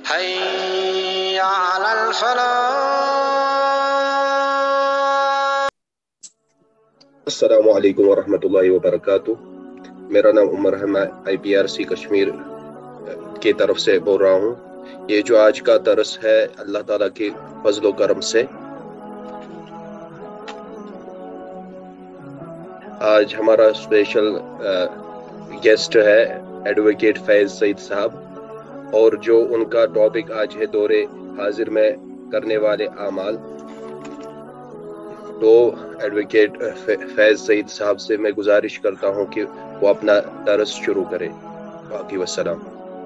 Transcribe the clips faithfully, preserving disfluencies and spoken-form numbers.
حي على الفلاح. السلام علیکم ورحمۃ اللہ وبرکاتہ. میرا نام عمر ہے، میں آئی پی آر سی کشمیر کی طرف سے بول رہا ہوں. یہ جو آج کا درس ہے اللہ تعالیٰ کے فضل و کرم سے آج ہمارا اسپیشل گیسٹ ہے ایڈوکیٹ فیض سعید صاحب، اور جو ان کا ٹاپک آج ہے دور حاضر میں کرنے والے اعمال. تو ایڈوکیٹ فیض سعید صاحب سے میں گزارش کرتا ہوں کہ وہ اپنا درس شروع کرے. باقی والسلام.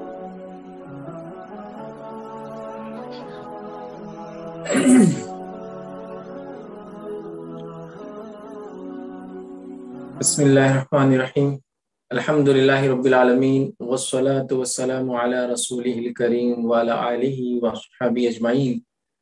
بسم اللہ الرحمن الرحیم. الحمد للہ رب العالمین والصلاة والسلام علی رسولہ الکریم وعلی آلہ وصحبہ اجمعین.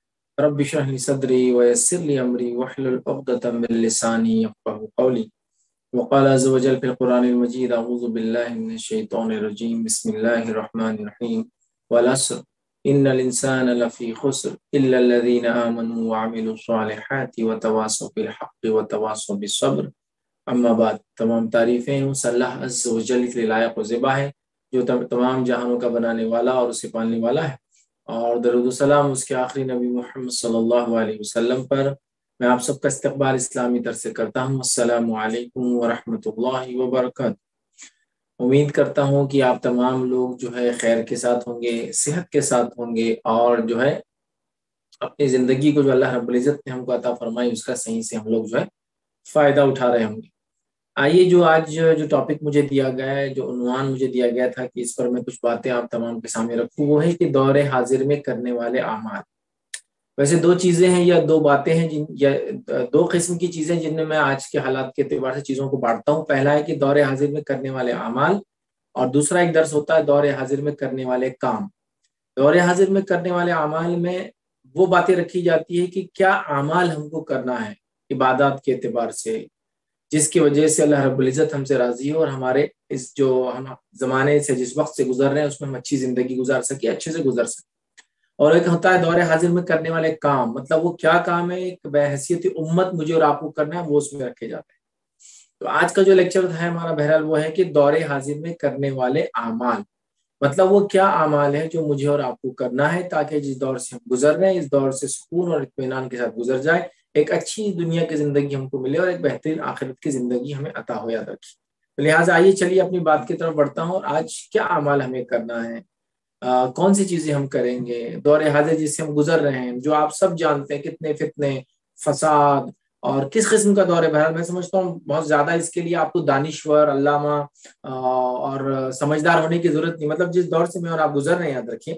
رب اشرح لی صدری ویسر لی امری واحلل عقدۃ من لسانی یفقہوا قولی. وقال عز وجل فی القرآن المجید اعوذ باللہ من الشیطان الرجیم بسم اللہ الرحمن الرحیم. والعصر ان الانسان لفی خسر الا الذین آمنوا وعملوا الصالحات وتواصوا بالحق وتواصوا بالصبر. اما بعد، تمام تعریفیں اس اللہ عز و جل کے لائق و زیبا ہے جو تمام جہانوں کا بنانے والا اور اسے پالنے والا ہے، اور درود و سلام اس کے آخری نبی محمد صلی اللہ علیہ وسلم پر. میں آپ سب کا استقبال اسلامی طرح سے کرتا ہوں. السلام علیکم ورحمۃ اللہ وبرکاتہ. امید کرتا ہوں کہ آپ تمام لوگ جو ہے خیر کے ساتھ ہوں گے، صحت کے ساتھ ہوں گے، اور جو ہے اپنی زندگی کو جو اللہ رب العزت نے ہم کو عطا فرمائی اس کا صحیح سے ہم لوگ جو ہے فائدہ اٹھا رہے ہوں گے. آئیے، جو آج جو ٹاپک مجھے دیا گیا ہے، جو عنوان مجھے دیا گیا تھا کہ اس پر میں کچھ باتیں آپ تمام کے سامنے رکھوں، وہ ہے کہ دور حاضر میں کرنے والے اعمال. ویسے دو چیزیں ہیں یا دو باتیں ہیں جن یا دو قسم کی چیزیں جن میں میں آج کے حالات کے اعتبار سے چیزوں کو بانٹتا ہوں. پہلا ہے کہ دور حاضر میں کرنے والے اعمال، اور دوسرا ایک درس ہوتا ہے دور حاضر میں کرنے والے کام. دور حاضر میں کرنے والے اعمال میں وہ باتیں رکھی جاتی ہے کہ کیا اعمال ہم کو کرنا ہے عبادات کے اعتبار سے، جس کی وجہ سے اللہ رب العزت ہم سے راضی ہو اور ہمارے اس جو ہم زمانے سے جس وقت سے گزر رہے ہیں اس میں ہم اچھی زندگی گزار سکے، اچھے سے گزر سکے. اور ایک ہوتا ہے دور حاضر میں کرنے والے کام، مطلب وہ کیا کام ہے ایک بحیثیت امت مجھے اور آپ کو کرنا ہے، وہ اس میں رکھے جاتے ہیں. تو آج کا جو لیکچر ہے ہمارا بہرحال وہ ہے کہ دور حاضر میں کرنے والے اعمال، مطلب وہ کیا اعمال ہیں جو مجھے اور آپ کو کرنا ہے تاکہ جس دور سے ہم گزر رہے ہیں اس دور سے سکون اور اطمینان کے ساتھ گزر جائے، ایک اچھی دنیا کی زندگی ہم کو ملے اور ایک بہترین آخرت کی زندگی ہمیں عطا ہو یاد رکھی. لہٰذا آئیے چلیے اپنی بات کی طرف بڑھتا ہوں. اور آج کیا اعمال ہمیں کرنا ہے، آ, کون سی چیزیں ہم کریں گے دور حاضر جس سے ہم گزر رہے ہیں، جو آپ سب جانتے ہیں کتنے فتنے، فساد اور کس قسم کا دور ہے. بہرحال میں سمجھتا ہوں بہت زیادہ اس کے لیے آپ کو دانشور، علامہ اور سمجھدار ہونے کی ضرورت نہیں. مطلب جس دور سے میں اور آپ گزر رہے ہیں یاد رکھیے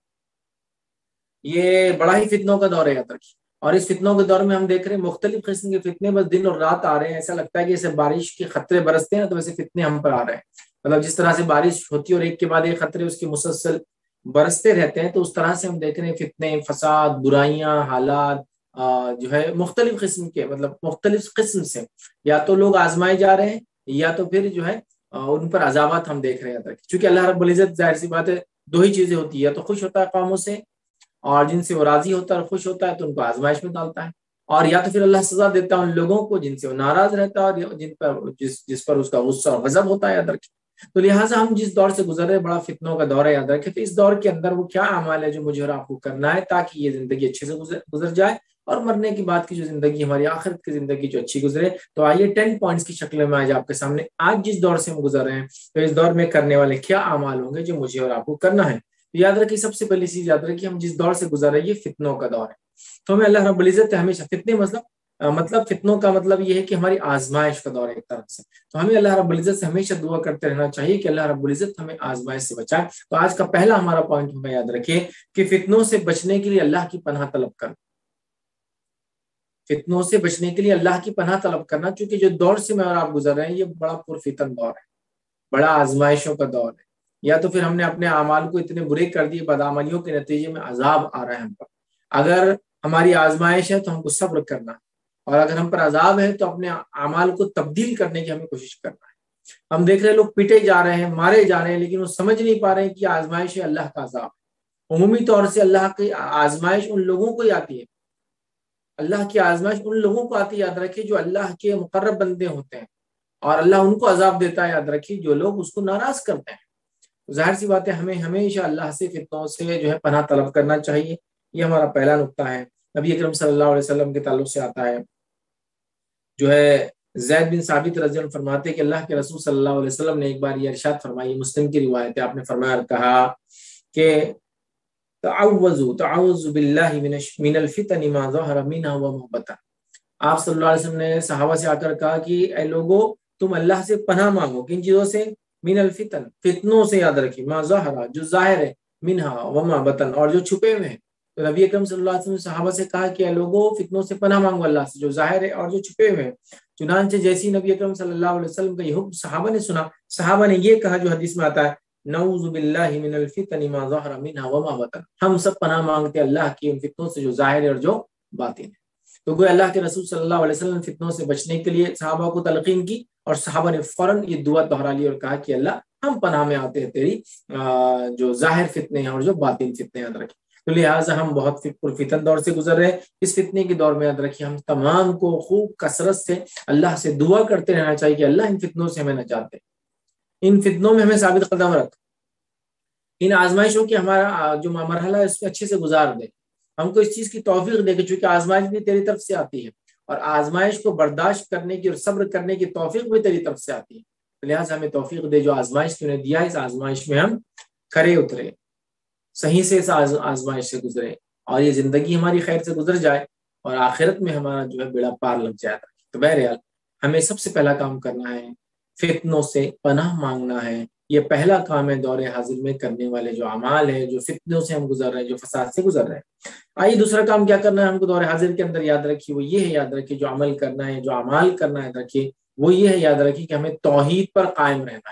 یہ بڑا ہی فتنوں کا دور ہے یاد رکھیے. اور اس فتنوں کے دور میں ہم دیکھ رہے ہیں مختلف قسم کے فتنے بس دن اور رات آ رہے ہیں. ایسا لگتا ہے کہ جیسے بارش کے خطرے برستے ہیں تو ویسے فتنے ہم پر آ رہے ہیں. مطلب جس طرح سے بارش ہوتی ہے اور ایک کے بعد ایک خطرے اس کے مسلسل برستے رہتے ہیں، تو اس طرح سے ہم دیکھ رہے ہیں فتنے، فساد، برائیاں، حالات جو ہے مختلف قسم کے، مطلب مختلف قسم سے یا تو لوگ آزمائے جا رہے ہیں یا تو پھر جو ہے ان پر عذابات ہم دیکھ رہے ہیں. چونکہ اللہ رب العزت ظاہر سی بات ہے دو ہی چیزیں ہوتی ہے، یا تو خوش ہوتا ہے قوموں سے اور جن سے وہ راضی ہوتا ہے اور خوش ہوتا ہے تو ان کو آزمائش میں ڈالتا ہے، اور یا تو پھر اللہ سزا دیتا ہے ان لوگوں کو جن سے وہ ناراض رہتا ہے اور جن پر جس جس پر اس کا غصہ اور غضب ہوتا ہے یاد رکھیں. تو لہٰذا ہم جس دور سے گزر رہے ہیں بڑا فتنوں کا دور ہے یاد رکھیں. تو اس دور کے اندر وہ کیا اعمال ہے جو مجھے اور آپ کو کرنا ہے تاکہ یہ زندگی اچھے سے گزر گزر جائے اور مرنے کے بعد کی جو زندگی ہماری آخرت کی زندگی جو اچھی گزرے. تو آئیے ٹین پوائنٹس کی شکل میں آج آپ کے سامنے آج جس دور سے ہم گزر رہے ہیں تو اس دور میں کرنے والے کیا اعمال ہوں گے جو مجھے اور آپ کو کرنا ہے. یاد رکھیے سب سے پہلی چیز یاد رکھیے ہم جس دور سے گزر رہے ہیں یہ فتنوں کا دور ہے. تو ہمیں اللہ رب العزت ہمیشہ فتنے مطلب مطلب فتنوں کا مطلب یہ ہے کہ ہماری آزمائش کا دور ہے ایک طرح سے. تو ہمیں اللہ رب العزت سے ہمیشہ دعا کرتے رہنا چاہیے کہ اللہ رب العزت ہمیں آزمائش سے بچائے. تو آج کا پہلا ہمارا پوائنٹ ہمیں یاد رکھیے کہ فتنوں سے بچنے کے لیے اللہ کی پناہ طلب کرنا. فتنوں سے بچنے کے لیے اللہ کی پناہ طلب کرنا، چونکہ جو دور سے میں اور آپ گزر رہے ہیں یہ بڑا پرفتن دور ہے، بڑا آزمائشوں کا دور ہے. یا تو پھر ہم نے اپنے اعمال کو اتنے برے کر دیے، بدعملیوں کے نتیجے میں عذاب آ رہا ہے ہم پر. اگر ہماری آزمائش ہے تو ہم کو صبر کرنا ہے، اور اگر ہم پر عذاب ہے تو اپنے اعمال کو تبدیل کرنے کی ہمیں کوشش کرنا ہے. ہم دیکھ رہے ہیں لوگ پیٹے جا رہے ہیں، مارے جا رہے ہیں، لیکن وہ سمجھ نہیں پا رہے ہیں کہ آزمائش ہے اللہ کا عذاب. عمومی طور سے اللہ کی آزمائش ان لوگوں کو ہی آتی ہے، اللہ کی آزمائش ان لوگوں کو آتی ہے، یاد رکھیے، جو اللہ کے مقرب بندے ہوتے ہیں، اور اللہ ان کو عذاب دیتا ہے، یاد رکھیے، جو لوگ اس کو ناراض کرتے ہیں۔ ظاہر سی بات ہے ہمیں ہمیشہ اللہ سے فتنوں سے جو ہے پناہ طلب کرنا چاہیے، یہ ہمارا پہلا نقطہ ہے۔ نبی اکرم صلی اللہ علیہ وسلم کے تعلق سے آتا ہے، جو ہے زید بن ثابت رضی اللہ عنہ فرماتے کہ اللہ کے رسول صلی اللہ علیہ وسلم نے ایک بار یہ ارشاد فرمائی، مسلم کی روایت ہے، آپ نے فرمایا اور کہا کہ تعوذوا تعوذ باللہ من الفتن ما ظہر منها وما بطن۔ آپ صلی اللہ علیہ وسلم نے صحابہ سے آ کر کہا کہ اے لوگو تم اللہ سے پناہ مانگو، کن چیزوں سے؟ من الفتن، فتنوں سے، یاد رکھیے، ما ظہر، جو ظاہر ہے، منها وما بطن، اور جو چھپے ہوئے ہیں۔ تو نبی اکرم صلی اللہ علیہ وسلم نے صحابہ سے کہا کہ اے لوگو فتنوں سے پناہ مانگو اللہ سے، جو ظاہر ہے اور جو چھپے ہوئے ہیں۔ چنانچہ جیسی نبی اکرم صلی اللہ علیہ وسلم کا یہ حکم صحابہ نے سنا، صحابہ نے یہ کہا جو حدیث میں آتا ہے، نعوذ باللہ من الفتن ما ظہر منها وما بطن، ہم سب پناہ مانگتے اللہ کی ان فتنوں سے جو ظاہر ہے اور جو باطن ہے۔ تو گویا اللہ کے رسول صلی اللہ علیہ وسلم فتنوں سے بچنے کے لیے صحابہ کو تلقین کی، اور صحابہ نے فوراً یہ دعا دہرا لی اور کہا کہ اللہ ہم پناہ میں آتے ہیں تیری جو ظاہر فتنے ہیں اور جو باطن فتنے، یاد رکھیں۔ تو لہٰذا ہم بہت فتن دور سے گزر رہے ہیں، اس فتنے کے دور میں یاد رکھیے ہم تمام کو خوب کثرت سے اللہ سے دعا کرتے رہنا چاہیے کہ اللہ ان فتنوں سے ہمیں نجات دے، ان فتنوں میں ہمیں ثابت قدم رکھ، ان آزمائشوں کی ہمارا جو مرحلہ ہے اس میں اچھے سے گزار دے، ہم کو اس چیز کی توفیق دے کہ چونکہ آزمائش بھی تیری طرف سے آتی ہے، اور آزمائش کو برداشت کرنے کی اور صبر کرنے کی توفیق بھی تیری طرف سے آتی ہے، لہٰذا ہمیں توفیق دے جو آزمائش تو نے دیا ہے، اس آزمائش میں ہم کھرے اترے، صحیح سے اس آزمائش سے گزرے، اور یہ زندگی ہماری خیر سے گزر جائے، اور آخرت میں ہمارا جو ہے بیڑا پار لگ جائے۔ تو بہرحال ہمیں سب سے پہلا کام کرنا ہے، فتنوں سے پناہ مانگنا ہے، یہ پہلا کام ہے دور حاضر میں کرنے والے جو اعمال ہیں، جو فتنوں سے ہم گزر رہے ہیں، جو فساد سے گزر رہے ہیں۔ آئیے دوسرا کام کیا کرنا ہے ہم کو دور حاضر کے اندر، یاد رکھیے وہ یہ ہے، یاد رکھیے جو عمل کرنا ہے، جو اعمال کرنا ہے، یاد رکھیے وہ یہ ہے، یاد رکھیے کہ ہمیں توحید پر قائم رہنا ہے۔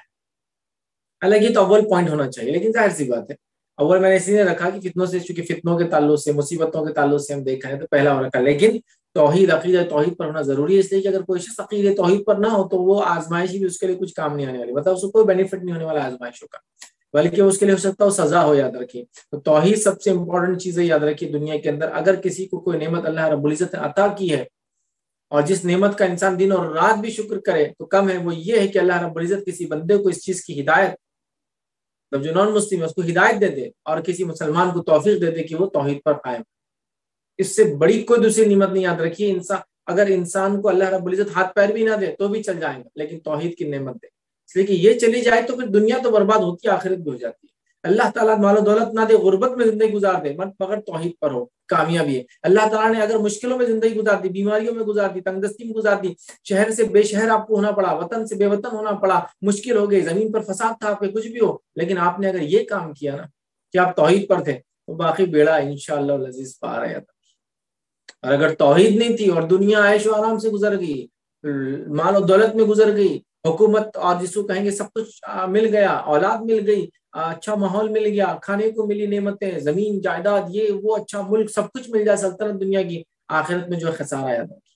حالانکہ تو اول پوائنٹ ہونا چاہیے، لیکن ظاہر سی بات ہے اول میں نے اس لیے رکھا کہ فتنوں سے، چونکہ فتنوں کے تعلق سے، مصیبتوں کے تعلق سے ہم دیکھ رہے ہیں تو پہلا ہو رکھا، لیکن توحید، عقیدہ توحید پر ہونا ضروری ہے، اس لیے کہ اگر کوئی شخص عقیدہ توحید پر نہ ہو تو وہ آزمائش بھی اس کے لیے کچھ کام نہیں آنے والی، مطلب اس کو کوئی بینیفٹ نہیں ہونے والا آزمائشوں کا، بلکہ اس کے لیے ہو سکتا ہے سزا ہو۔ یاد رکھیے تو توحید سب سے امپورٹنٹ چیز ہے، یاد رکھیے دنیا کے اندر اگر کسی کو کوئی نعمت اللہ رب العزت نے عطا کی ہے، اور جس نعمت کا انسان دن اور رات بھی شکر کرے تو کم ہے، وہ یہ ہے کہ اللہ رب العزت کسی بندے کو اس چیز کی ہدایت، مطلب جو نان مسلم ہے اس کو ہدایت دے دے، اور کسی مسلمان کو توفیق دے دے کہ وہ توحید پر قائم۔ اس سے بڑی کوئی دوسری نعمت نہیں، یاد رکھیے انسان اگر انسان کو اللہ رب العزت ہاتھ پیر بھی نہ دے تو بھی چل جائے گا، لیکن توحید کی نعمت دے، اس لیے کہ یہ چلی جائے تو پھر دنیا تو برباد ہوتی ہے، آخرت بھی ہو جاتی ہے۔ اللہ تعالیٰ مال و دولت نہ دے، غربت میں زندگی گزار دے، مگر توحید پر ہو، کامیابی ہے۔ اللہ تعالیٰ نے اگر مشکلوں میں زندگی گزار دی، بیماریوں میں گزار دی، تنگ دستی میں گزار دی، شہر سے بے شہر آپ کو ہونا پڑا، وطن سے بے وطن ہونا پڑا، مشکل ہو گئی، زمین پر فساد تھا، آپ کے کچھ بھی ہو، لیکن آپ نے اگر یہ کام کیا نا کہ آپ توحید پر تھے تو باقی بیڑا انشاءاللہ العزیز پار آیا تھا۔ اور اگر توحید نہیں تھی اور دنیا عیش و آرام سے گزر گئی، مال و دولت میں گزر گئی، حکومت اور جس کو کہیں گے سب کچھ مل گیا، اولاد مل گئی، اچھا ماحول مل گیا، کھانے کو ملی نعمتیں، زمین جائیداد، یہ وہ اچھا ملک، سب کچھ مل جائے، سلطنت دنیا کی، آخرت میں جو خسارہ آیا تھا۔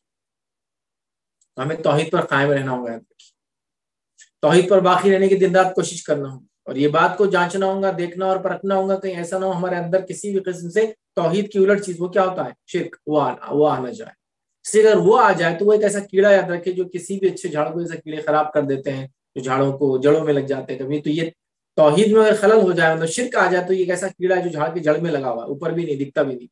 ہمیں توحید پر قائم رہنا ہوگا، توحید پر باقی رہنے کی دن رات کوشش کرنا ہوگا، اور یہ بات کو جانچنا ہوگا، دیکھنا اور پرکھنا ہوگا کہیں ایسا نہ ہو ہمارے اندر کسی بھی قسم سے توحید کی الٹ چیز، وہ کیا ہوتا ہے شرک، وہ وہ آنا جائے۔ اس لیے اگر وہ آ جائے تو وہ ایک ایسا کیڑا، یاد رکھے، جو کسی بھی اچھے جھاڑ کو ایسا کیڑے خراب کر دیتے ہیں، جو جھاڑوں کو جڑوں میں لگ جاتے ہیں کبھی۔ تو یہ توحید میں اگر خلل ہو جائے، مطلب شرک آ جائے، تو یہ ایک ایسا کیڑا ہے جو جھاڑ کی جڑ میں لگا ہوا ہے، اوپر بھی نہیں دکھتا بھی نہیں۔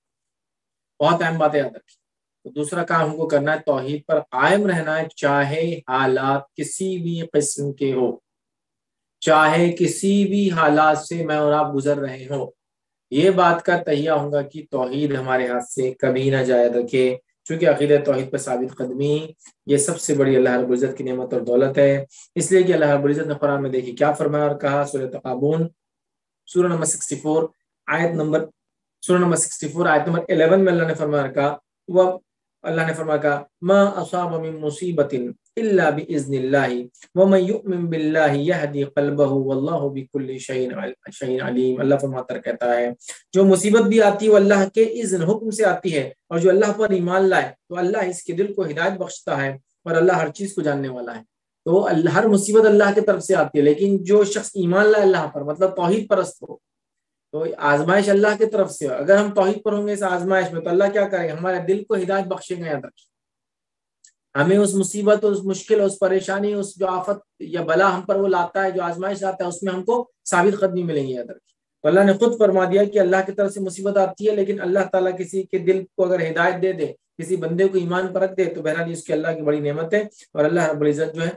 بہت اہم بات ہے، یاد رکھیے۔ تو دوسرا کام ہم کو کرنا ہے، توحید پر قائم رہنا ہے، چاہے حالات کسی بھی قسم کے ہو، چاہے کسی بھی حالات سے میں اور آپ گزر رہے ہوں، یہ بات کا تہیہ ہوگا کہ توحید ہمارے ہاتھ سے کبھی نہ جائے رکھے، چونکہ عقیدہ توحید پر ثابت قدمی یہ سب سے بڑی اللہ رب العزت کی نعمت اور دولت ہے۔ اس لیے کہ اللہ رب العزت نے قرآن میں دیکھی کیا فرمایا اور کہا، سورہ تغابن سورہ نمبر چھ چار آیت نمبر سورہ نمبر چھ چار آیت نمبر گیارہ میں اللہ نے فرمایا کہا، وہ اللہ نے فرمایا کہا، ما اصاب من مصیبت الا باذن اللہ ومن یؤمن باللہ یہدی قلبہ واللہ بکل شیء علیم۔ اللہ فرماتا کہتا ہے جو مصیبت بھی آتی ہے وہ اللہ کے اذن حکم سے آتی ہے، اور جو اللہ پر ایمان لائے تو اللہ اس کے دل کو ہدایت بخشتا ہے، اور اللہ ہر چیز کو جاننے والا ہے۔ تو ہر مصیبت اللہ کی طرف سے آتی ہے، لیکن جو شخص ایمان لائے اللہ پر، مطلب توحید پرست ہو، تو آزمائش اللہ کی طرف سے، اگر ہم توحید پر ہوں گے اس آزمائش میں تو اللہ کیا کرے گا؟ ہمارے دل کو ہدایت بخشے گا. یاد رکھیے ہمیں اس مصیبت، اس مشکل، اس پریشانی، اس جو آفت یا بلا ہم پر وہ لاتا ہے، جو آزمائش لاتا ہے، اس میں ہم کو ثابت قدمی ملیں گی. یاد رکھیے تو اللہ نے خود فرما دیا کہ اللہ کی طرف سے مصیبت آتی ہے، لیکن اللہ تعالیٰ کسی کے دل کو اگر ہدایت دے دے، کسی بندے کو ایمان پر رکھ دے تو بہرحال اس کے اللہ کی بڑی نعمت ہے. اور اللہ رب العزت جو ہے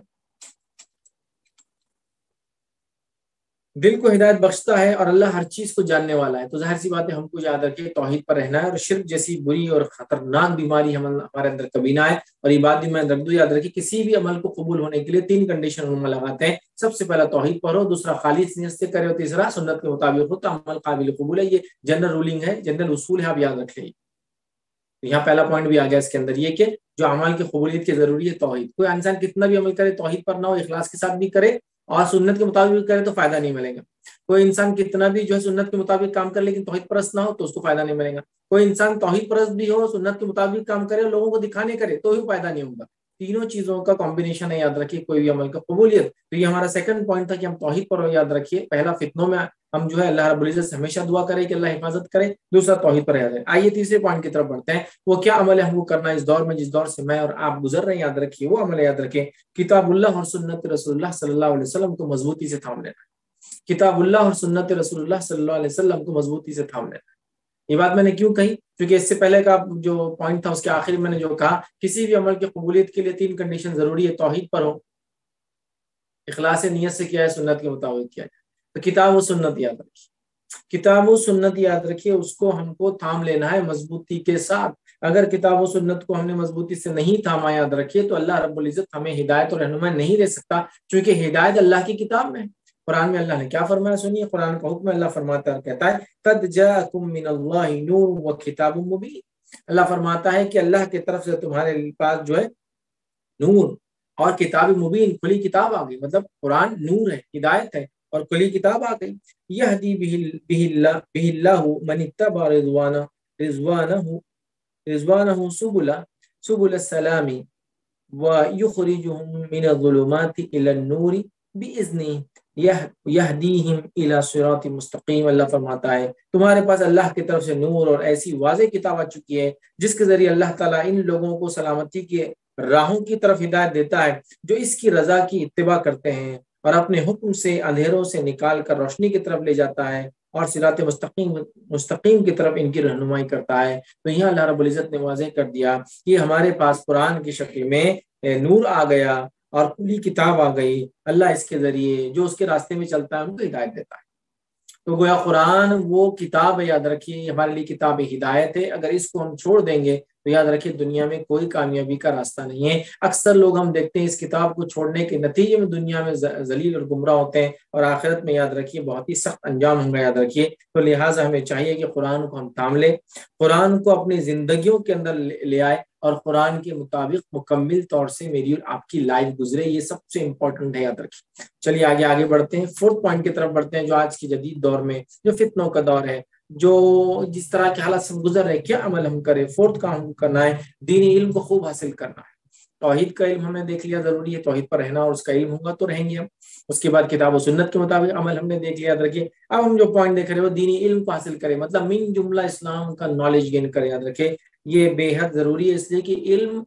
دل کو ہدایت بخشتا ہے، اور اللہ ہر چیز کو جاننے والا ہے. تو ظاہر سی بات ہے ہم کو یاد رکھے توحید پر رہنا ہے، اور شرک جیسی بری اور خطرناک بیماری ہم ہمارے اندر کبھی نہ آئے. اور یہ بات بھی میں رکھ دوں، یاد رکھیے کسی بھی عمل کو قبول ہونے کے لیے تین کنڈیشن ہم لگاتے ہیں. سب سے پہلا توحید پڑھو، دوسرا خالص نیت سے کرے، اور تیسرا سنت کے مطابق ہو تو عمل قابل قبول ہے. یہ جنرل رولنگ ہے، جنرل اصول ہے، آپ یاد رکھ لیں. یہاں پہلا پوائنٹ بھی آ گیا اس کے اندر، یہ کہ جو عمل کی قبولیت کی ضروری ہے توحید. کوئی انسان کتنا بھی عمل کرے توحید پر نہ ہو، اخلاص کے ساتھ بھی کرے اور سنت کے مطابق بھی کرے تو فائدہ نہیں ملے گا. کوئی انسان کتنا بھی جو ہے سنت کے مطابق کام کرے لیکن توحید پرست نہ ہو تو اس کو فائدہ نہیں ملے گا. کوئی انسان توحید پرست بھی ہو، سنت کے مطابق کام کرے، لوگوں کو دکھانے کرے تو بھی فائدہ نہیں ہوگا. تینوں چیزوں کا کمبینیشن ہے، یاد رکھیے کوئی بھی عمل کا قبولیت. تو یہ ہمارا سیکنڈ پوائنٹ تھا کہ ہم توحید پر ہو. یاد رکھیے پہلا فتنوں میں ہم جو ہے اللہ رب العزت سے ہمیشہ دعا کرے کہ اللہ حفاظت کرے، دوسرا توحید پر رہ جائے. آئیے تیسرے پوائنٹ کی طرف بڑھتے ہیں. وہ کیا عمل ہے ہم کو کرنا ہے اس دور میں، جس دور سے میں اور آپ گزر رہے ہیں؟ یاد رکھیے وہ عمل یاد رکھیں کتاب اللہ اور سنت رسول اللہ صلی اللہ علیہ وسلم کو مضبوطی سے تھام لینا. کتاب اللہ اور سنت رسول اللہ صلی اللہ علیہ وسلم کو مضبوطی سے تھام لینا. یہ بات میں نے کیوں کہی؟ کیونکہ اس سے پہلے کا جو پوائنٹ تھا اس کے آخر میں نے جو کہا کسی بھی عمل کی قبولیت کے لیے تین کنڈیشن ضروری ہے. توحید پر ہو، اخلاص نیت سے کیا ہے، سنت کے مطابق کیا ہے. تو کتاب و سنت یاد رکھیے، کتاب و سنت یاد رکھیے اس کو ہم کو تھام لینا ہے مضبوطی کے ساتھ. اگر کتاب و سنت کو ہم نے مضبوطی سے نہیں تھاما یاد رکھیے تو اللہ رب العزت ہمیں ہدایت اور رہنمائی نہیں دے سکتا، چونکہ ہدایت اللہ کی کتاب میں. قرآن میں اللہ نے کیا فرمایا سنیے، قرآن کا حکم اللہ فرماتا ہے، کہتا ہے قد جاءکم من اللہ نور و کتاب مبین. اللہ فرماتا ہے کہ اللہ کی طرف سے تمہارے پاس جو ہے نور اور کتاب مبین، کھلی کتاب آ گئی. مطلب قرآن نور ہے، ہدایت ہے اور کھلی کتاب آ گئی. یہدی بہ اللہ بہ اللہ من اتبع رضوانہ رضوانہ رضوانہ سبل سبل السلام ویخرجہم من الظلمات الی النور باذنہ یہدیہم الی صراط مستقیم. اللہ فرماتا ہے تمہارے پاس اللہ کی طرف سے نور اور ایسی واضح کتاب آ چکی ہے جس کے ذریعے اللہ تعالیٰ ان لوگوں کو سلامتی کے راہوں کی طرف ہدایت دیتا ہے جو اس کی رضا کی اتباع کرتے ہیں، اور اپنے حکم سے اندھیروں سے نکال کر روشنی کی طرف لے جاتا ہے اور صراط مستقیم مستقیم کی طرف ان کی رہنمائی کرتا ہے. تو یہاں اللہ رب العزت نے واضح کر دیا کہ ہمارے پاس قرآن کی شکل میں نور آ گیا اور کھلی کتاب آ گئی. اللہ اس کے ذریعے جو اس کے راستے میں چلتا ہے ان کو ہدایت دیتا ہے. تو گویا قرآن وہ کتاب ہے، یاد رکھیے ہمارے لیے کتاب ہدایت ہے. اگر اس کو ہم چھوڑ دیں گے تو یاد رکھیے دنیا میں کوئی کامیابی کا راستہ نہیں ہے. اکثر لوگ ہم دیکھتے ہیں اس کتاب کو چھوڑنے کے نتیجے میں دنیا میں ذلیل اور گمراہ ہوتے ہیں، اور آخرت میں یاد رکھیے بہت ہی سخت انجام ہوں گا. یاد رکھیے تو لہٰذا ہمیں چاہیے کہ قرآن کو ہم تھام لیں، قرآن کو اپنی زندگیوں کے اندر لے آئے اور قرآن کے مطابق مکمل طور سے میری اور آپ کی لائف گزرے. یہ سب سے امپورٹنٹ ہے، یاد رکھیے. چلیے آگے آگے بڑھتے ہیں، فورتھ پوائنٹ کی طرف بڑھتے ہیں جو آج کی جدید دور میں جو فتنوں کا دور ہے، جو جس طرح کے حالات سے گزر رہے، کیا عمل ہم کریں. فورتھ کام ہم کرنا ہے دینی علم کو خوب حاصل کرنا ہے. توحید کا علم ہم نے دیکھ لیا ضروری ہے، توحید پر رہنا اور اس کا علم ہوگا تو رہیں گے ہم. اس کے بعد کتاب و سنت کے مطابق عمل ہم نے دیکھ لیا. یاد رکھیے اب ہم جو پوائنٹ دیکھ رہے ہیں وہ دینی علم کو حاصل کریں، مطلب من جملہ اسلام کا نالج گین کریں. یاد رکھیے یہ بے حد ضروری ہے، اس لیے کہ علم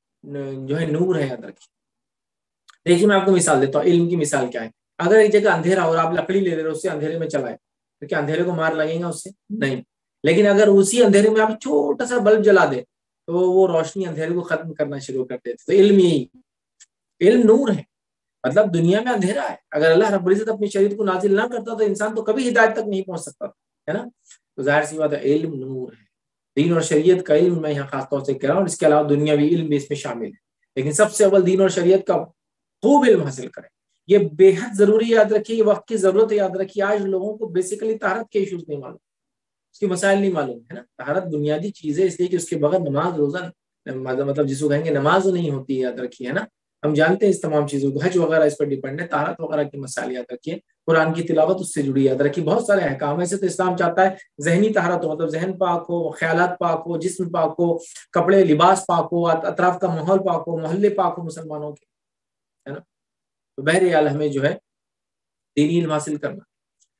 جو ہے نور ہے. یاد رکھیے دیکھیے میں آپ کو مثال دیتا ہوں. علم کی مثال کیا ہے؟ اگر ایک جگہ اندھیرا اور آپ لکڑی لے رہے ہو، اس سے اندھیرے میں چلائے تو کیا اندھیرے کو مار لگے گا اس سے؟ نہیں. لیکن اگر اسی اندھیرے میں آپ چھوٹا سا بلب جلا دے تو وہ روشنی اندھیرے کو ختم کرنا شروع کر دیتے. تو علم یہی، علم نور ہے. مطلب دنیا میں اندھیرا ہے، اگر اللہ رب العزت اپنی شریعت کو نازل نہ کرتا تو انسان تو کبھی ہدایت تک نہیں پہنچ سکتا ہے نا. تو ظاہر سی بات ہے علم نور ہے. دین اور شریعت کا علم میں یہاں خاص طور سے کہہ رہا ہوں، اس کے علاوہ دنیاوی علم بھی اس میں شامل ہے، لیکن سب سے اول دین اور شریعت کا خوب علم حاصل کریں. یہ بے حد ضروری ہے. یاد رکھیے یہ وقت کی ضرورت ہے. یاد رکھیے آج لوگوں کو بیسیکلی طہارت کے ایشوز نہیں معلوم، اس کے مسائل نہیں معلوم ہے نا. طہارت بنیادی چیز ہے، اس لیے کہ اس کے بغیر نماز روزہ مطلب جس کو کہیں گے نماز نہیں ہوتی ہے. یاد رکھیے ہے نا، ہم جانتے ہیں اس تمام چیزوں کو، حج وغیرہ اس پر ڈیپینڈ ہے. طہارت وغیرہ کے مسائل یاد رکھیے، قرآن کی تلاوت اس سے جڑی. یاد رکھیے بہت سارے احکام ایسے تو اسلام چاہتا ہے ذہنی طہارت ہو، مطلب ذہن پاک ہو، خیالات پاک ہو، جسم پاک ہو، کپڑے لباس پاک ہو، اطراف کا ماحول پاک ہو، محلے پاک ہو مسلمانوں کے، ہے نا. تو بہرحال ہمیں جو ہے دینی علم حاصل کرنا.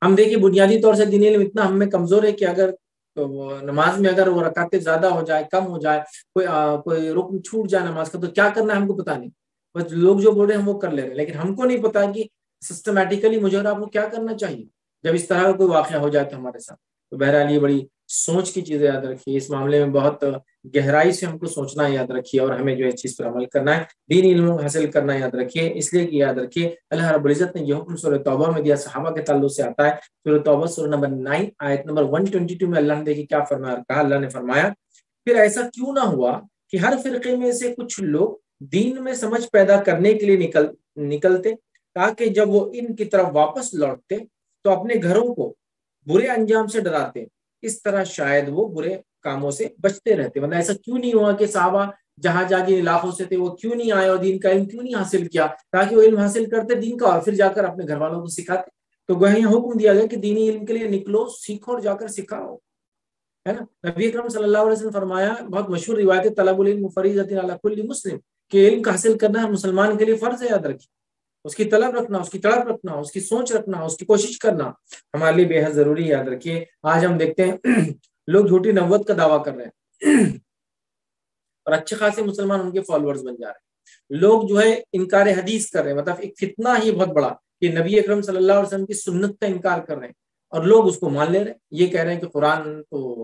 ہم دیکھیں بنیادی طور سے دینی علم اتنا ہم میں کمزور ہے کہ اگر نماز میں اگر وہ رکعتیں زیادہ ہو جائے، کم ہو جائے، کوئی کوئی رکن چھوٹ جائے نماز کا، تو کیا کرنا ہے ہم کو پتا نہیں. بس لوگ جو بول رہے ہیں ہم وہ کر لے رہے ہیں، لیکن ہم کو نہیں پتا کہ سسٹمیٹیکلی مجھے اور آپ کو کیا کرنا چاہیے جب اس طرح کا کوئی واقعہ ہو جائے تو ہمارے ساتھ. تو بہرحال یہ بڑی سوچ کی چیزیں یاد رکھیے، اس معاملے میں بہت گہرائی سے ہم کو سوچنا یاد رکھیے، اور ہمیں جو ہے چیز پر عمل کرنا ہے، دینی علم حاصل کرنا یاد رکھیے. اس لیے کہ یاد رکھیے اللہ رب العزت نے یہ حکم سورہ توبہ میں دیا، صحابہ کے تعلق سے آتا ہے. سورہ توبہ سورہ نمبر نو آیت نمبر ایک سو بائیس میں اللہ نے دیکھیے کیا فرمایا، کہا اللہ نے فرمایا پھر ایسا کیوں نہ ہوا کہ ہر فرقے میں سے کچھ لوگ دین میں سمجھ پیدا کرنے کے لیے نکل نکلتے تاکہ جب وہ ان کی طرف واپس لوٹتے تو اپنے گھروں کو برے انجام سے ڈراتے، اس طرح شاید وہ برے کاموں سے بچتے رہتے. مطلب ایسا کیوں نہیں ہوا کہ صحابہ جہاں جہاں جن علاقوں سے تھے وہ کیوں نہیں آئے اور دین کا علم کیوں نہیں حاصل کیا، تاکہ وہ علم حاصل کرتے دین کا اور پھر جا کر اپنے گھر والوں کو سکھاتے. تو گویا حکم دیا گیا کہ دینی علم کے لیے نکلو، سیکھو اور جا کر سکھاؤ، ہے نا. نبی اکرم صلی اللہ علیہ وسلم فرمایا، بہت مشہور روایت ہے، طلب العلم فریضۃ علی کل مسلم، کہ علم کا حاصل کرنا ہر مسلمان کے لیے فرض ہے. یاد رکھیے اس کی طلب رکھنا، اس کی تڑپ رکھنا، اس کی سوچ رکھنا، اس کی کوشش کرنا ہمارے لیے بے حد ضروری ہے. یاد رکھیے آج ہم دیکھتے ہیں لوگ جھوٹی نبوت کا دعویٰ کر رہے ہیں اور اچھے خاصے مسلمان ان کے فالوورز بن جا رہے ہیں. لوگ جو ہے انکار حدیث کر رہے ہیں، مطلب ایک فتنہ ہی بہت بڑا کہ نبی اکرم صلی اللہ علیہ وسلم کی سنت کا انکار کر رہے ہیں اور لوگ اس کو مان لے رہے ہیں. یہ کہہ رہے ہیں کہ قرآن تو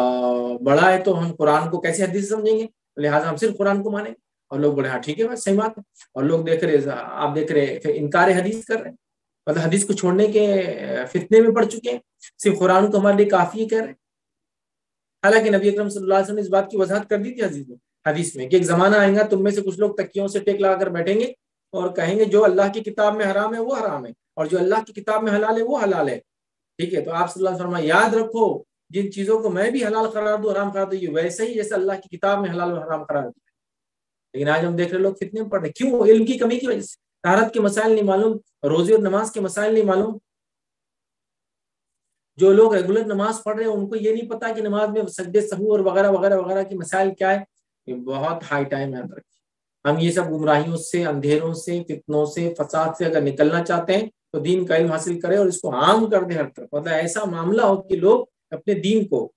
بڑا ہے تو ہم قرآن کو کیسے حدیث سمجھیں گے، لہٰذا ہم صرف قرآن کو مانیں گے. اور لوگ بڑے ہاں ٹھیک ہے بس صحیح بات ہے. اور لوگ دیکھ رہے آپ دیکھ رہے پھر انکار حدیث کر رہے ہیں، مطلب حدیث کو چھوڑنے کے فتنے میں پڑ چکے ہیں، صرف قرآن کو ہمارے لیے کافی ہے کہہ رہے ہیں. حالانکہ نبی اکرم صلی اللہ علیہ وسلم نے اس بات کی وضاحت کر دی تھی حدیث میں حدیث میں کہ ایک زمانہ آئے گا تم میں سے کچھ لوگ تکیوں سے ٹیک لگا کر بیٹھیں گے اور کہیں گے جو اللہ کی کتاب میں حرام ہے وہ حرام ہے اور جو اللہ کی کتاب میں حلال ہے وہ حلال ہے. ٹھیک ہے، تو آپ صلی اللہ علیہ وسلم یاد رکھو جن چیزوں کو میں بھی حلال قرار دوں حرام قرار دوں یہ ویسے ہی جیسے اللہ کی کتاب میں حلال و حرام قرار دوں. لیکن آج ہم دیکھ رہے لوگ فتنے میں پڑ رہے، کیوں؟ علم کی کمی کی وجہ سے. طہارت کے مسائل نہیں معلوم، روزے اور نماز کے مسائل نہیں معلوم. جو لوگ ریگولر نماز پڑھ رہے ہیں ان کو یہ نہیں پتا کہ نماز میں سجدے سہو اور وغیرہ وغیرہ وغیرہ کی مسائل کیا ہے. یہ بہت ہائی ٹائم ہے. ہم یہ سب گمراہیوں سے، اندھیروں سے، فتنوں سے، فساد سے اگر نکلنا چاہتے ہیں تو دین کا علم حاصل کرے اور اس کو عام کر دے ہر طرف. مطلب ایسا معاملہ ہو کہ لوگ اپنے دین کو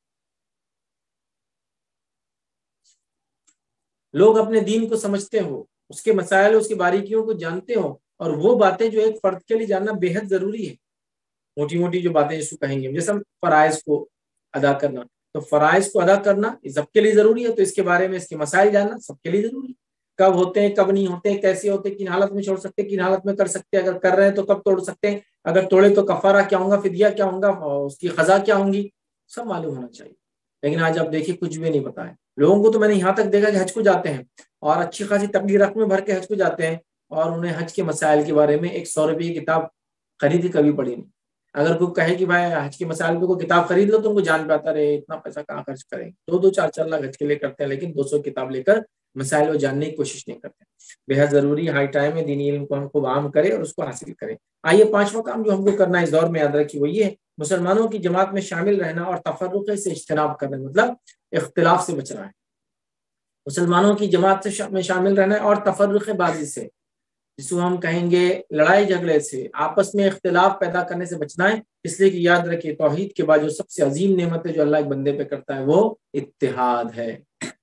لوگ اپنے دین کو سمجھتے ہو، اس کے مسائل اس کی باریکیوں کو جانتے ہو، اور وہ باتیں جو ایک فرد کے لیے جاننا بے حد ضروری ہے. موٹی موٹی جو باتیں جس کو کہیں گے جیسے ہم فرائض کو ادا کرنا، تو فرائض کو ادا کرنا سب کے لیے ضروری ہے، تو اس کے بارے میں اس کے مسائل جاننا سب کے لیے ضروری ہے. کب ہوتے ہیں، کب نہیں ہوتے، کیسے ہوتے، کن حالت میں چھوڑ سکتے، کن حالت میں کر سکتے، اگر کر رہے ہیں تو کب توڑ سکتے ہیں، اگر توڑے تو کفارہ کیا ہوں گا، فدیہ کیا ہوں گا، اس کی قضا کیا ہوں گی، سب معلوم ہونا چاہیے. لیکن آج آپ دیکھیے کچھ بھی نہیں پتا ہے. لوگوں کو تو میں نے یہاں تک دیکھا کہ حج کو جاتے ہیں اور اچھی خاصی تقدی رقمیں بھر کے حج کو جاتے ہیں اور انہیں حج کے مسائل کے بارے میں ایک سو روپے کی کتاب خریدی کبھی پڑھی نہیں. اگر کوئی کہے کہ بھائی حج کے مسائل پہ کوئی کتاب خرید لو تو ان کو جان پہ آتا رہے اتنا پیسہ کہاں خرچ کریں. دو دو چار چار لاکھ حج کے لیے کرتے ہیں لیکن دو سو کتاب لے کر مسائل کو جاننے کی کوشش نہیں کرتے. بے حد ضروری ہائی ٹائم ہے دینی علم کو ہم کو عام کرے اور اس کو حاصل کرے. آئیے پانچواں کام جو ہم کو کرنا ہے اس دور میں یاد رکھیے وہ یہ ہے مسلمانوں کی جماعت میں شامل رہنا اور تفرقے سے اجتناب کرنا، مطلب اختلاف سے بچنا ہے. مسلمانوں کی جماعت سے میں شامل رہنا ہے اور تفرقے بازی سے، جس کو ہم کہیں گے لڑائی جھگڑے سے، آپس میں اختلاف پیدا کرنے سے بچنا ہے. اس لیے کہ یاد رکھیے توحید کے بعد جو سب سے عظیم نعمت ہے جو اللہ ایک بندے پہ کرتا ہے وہ اتحاد ہے.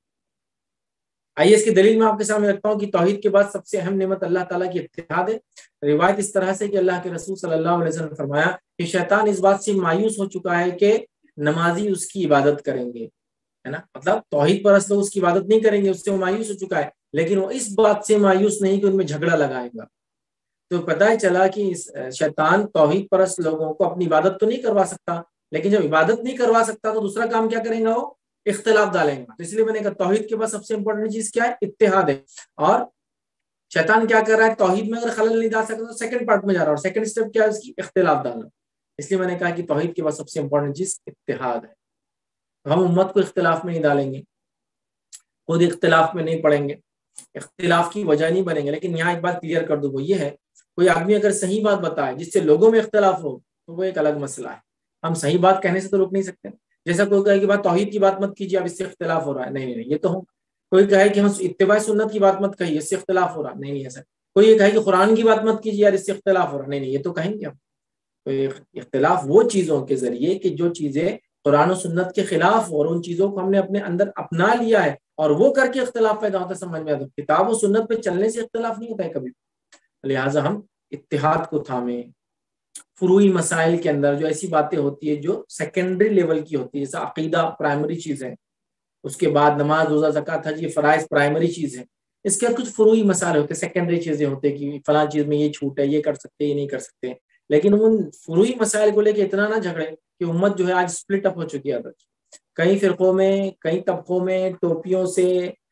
آئیے اس کی دلیل میں آپ کے سامنے رکھتا ہوں کہ توحید کے بعد سب سے اہم نعمت اللہ تعالیٰ کی اتحاد ہے. روایت اس طرح سے کہ اللہ کے رسول صلی اللہ علیہ وسلم نے فرمایا کہ شیطان اس بات سے مایوس ہو چکا ہے کہ نمازی اس کی عبادت کریں گے، ہے نا. مطلب توحید پرست لوگ اس کی عبادت نہیں کریں گے، اس سے وہ مایوس ہو چکا ہے، لیکن وہ اس بات سے مایوس نہیں کہ ان میں جھگڑا لگائے گا. تو پتہ ہی چلا کہ شیطان توحید پرست لوگوں کو اپنی عبادت تو نہیں کروا سکتا، لیکن جب عبادت نہیں کروا سکتا تو دوسرا کام کیا کریں گا، وہ اختلاف ڈالیں گا. تو اس لیے میں نے کہا توحید کے بعد سب سے امپورٹنٹ چیز کیا ہے، اتحاد ہے. اور شیطان کیا کر رہا ہے، توحید میں اگر خلل نہیں ڈال سکتا تو سیکنڈ پارٹ میں جا رہا ہے، اور سیکنڈ اسٹیپ کیا ہے اس کی، اختلاف ڈالنا. اس لیے میں نے کہا کہ توحید کے بعد سب سے امپورٹنٹ چیز اتحاد ہے. ہم امت کو اختلاف میں نہیں ڈالیں گے، خود اختلاف میں نہیں پڑیں گے، اختلاف کی وجہ نہیں بنیں گے. لیکن یہاں ایک بات کلیئر کر دوں وہ یہ ہے کوئی آدمی اگر صحیح بات بتائے جس سے لوگوں میں اختلاف ہو تو وہ ایک الگ مسئلہ ہے. ہم صحیح بات کہنے سے تو روک نہیں سکتے. جیسا کوئی کہے کہ بات توحید کی بات مت کیجیے اب اس سے اختلاف ہو رہا ہے، نہیں نہیں نہیں یہ تو ہوں. کوئی کہے کہ ہم اتباع سنت کی بات مت کہیے اس سے اختلاف ہو رہا ہے، نہیں نہیں ایسا. کوئی یہ کہے کہ قرآن کی بات مت کیجیے یار اس سے اختلاف ہو رہا ہے، نہیں نہیں یہ تو کہیں گے ہم. تو اختلاف وہ چیزوں کے ذریعے کہ جو چیزیں قرآن و سنت کے خلاف اور ان چیزوں کو ہم نے اپنے اندر اپنا لیا ہے اور وہ کر کے اختلاف پیدا ہوتا ہے، سمجھ میں آتا ہے۔ کتاب و سنت پہ چلنے سے اختلاف نہیں ہوتا ہے کبھی، لہٰذا ہم اتحاد کو تھامیں۔ فروعی مسائل کے اندر جو ایسی باتیں ہوتی ہے جو سیکنڈری لیول کی ہوتی ہے، جیسا عقیدہ پرائمری چیز ہے، اس کے بعد نماز روزہ زکوٰۃ حج یہ فرائض پرائمری چیز ہے، اس کے کچھ فروعی مسائل ہوتے ہیں، سیکنڈری چیزیں ہوتے ہیں کہ فلاں چیز میں یہ چھوٹ ہے، یہ کر سکتے ہیں، یہ نہیں کر سکتے، لیکن ان فروعی مسائل کو لے کے اتنا نہ جھگڑے کہ امت جو ہے آج سپلٹ اپ ہو چکی ہے، کئی فرقوں میں، کئی طبقوں میں، ٹوپیوں سے،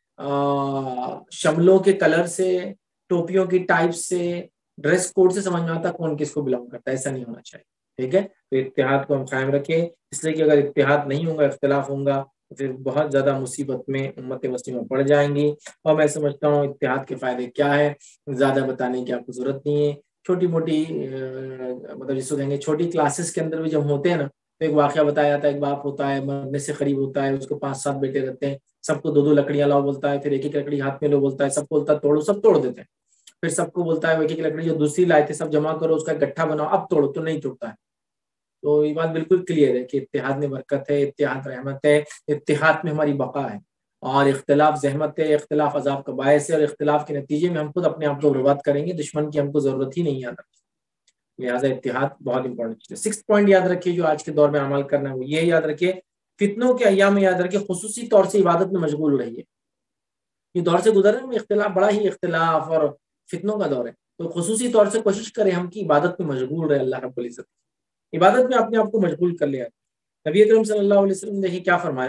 شملوں کے کلر سے، ٹوپیوں کی ٹائپ سے، ڈریس کوڈ سے سمجھ میں آتا کون کس کو بلانگ کرتا ہے، ایسا نہیں ہونا چاہیے، ٹھیک ہے۔ تو اتحاد کو ہم قائم رکھیں، اس لیے کہ اگر اتحاد نہیں ہوگا، اختلاف ہوگا تو پھر بہت زیادہ مصیبت میں امت مسلمہ پڑ جائیں گی۔ اور میں سمجھتا ہوں اتحاد کے فائدے کیا ہے، زیادہ بتانے کی آپ کو ضرورت نہیں ہے، چھوٹی موٹی مطلب جس کو کہیں گے چھوٹی کلاسز کے اندر بھی جب ہوتے ہیں نا تو ایک واقعہ بتایا جاتا ہے، ایک باپ ہوتا ہے مرنے سے قریب ہوتا ہے، اس کو پانچ سات بیٹے رہتے ہیں، سب کو دو دو لکڑیاں لاؤ بولتا ہے، پھر ایک ایک لکڑی ہاتھ میں لو بولتا ہے، سب کو بولتا ہے توڑو، سب توڑ دیتے ہیں، پھر سب کو بولتا ہے وہ ایک ایک لکڑی جو دوسری لائے تھے سب جمع کرو، اس کا گٹھا بناؤ، اب توڑو، تو نہیں توڑتا ہے۔ تو یہ بات بالکل کلیئر ہے کہ اتحاد میں برکت ہے، اتحاد رحمت ہے، اتحاد میں ہماری بقا ہے، اور اختلاف زحمت ہے، اختلاف عذاب کا باعث ہے، اور اختلاف کے نتیجے میں ہم خود اپنے آپ کو برباد کریں گے، دشمن کی ہم کو ضرورت ہی نہیں یاد رکھیں، لہٰذا اتحاد بہت امپورٹنٹ چیز ہے۔ سکس پوائنٹ یاد رکھیے جو آج کے دور میں عمل کرنا ہے وہ یہ یاد رکھیے، فتنوں کے ایام میں یاد رکھیے خصوصی طور سے عبادت میں مشغول رہیے، یہ دور سے گزر رہے ہیں، اختلاف بڑا ہی اختلاف اور فتنوں کا دور ہے، تو خصوصی طور سے کوشش کریں ہم کی عبادت میں مشغول رہے، اللہ رب العزت عبادت میں اپنے آپ کو مشغول کر لیا۔ نبی اکرم صلی اللہ علیہ وسلم نے کیا فرمایا،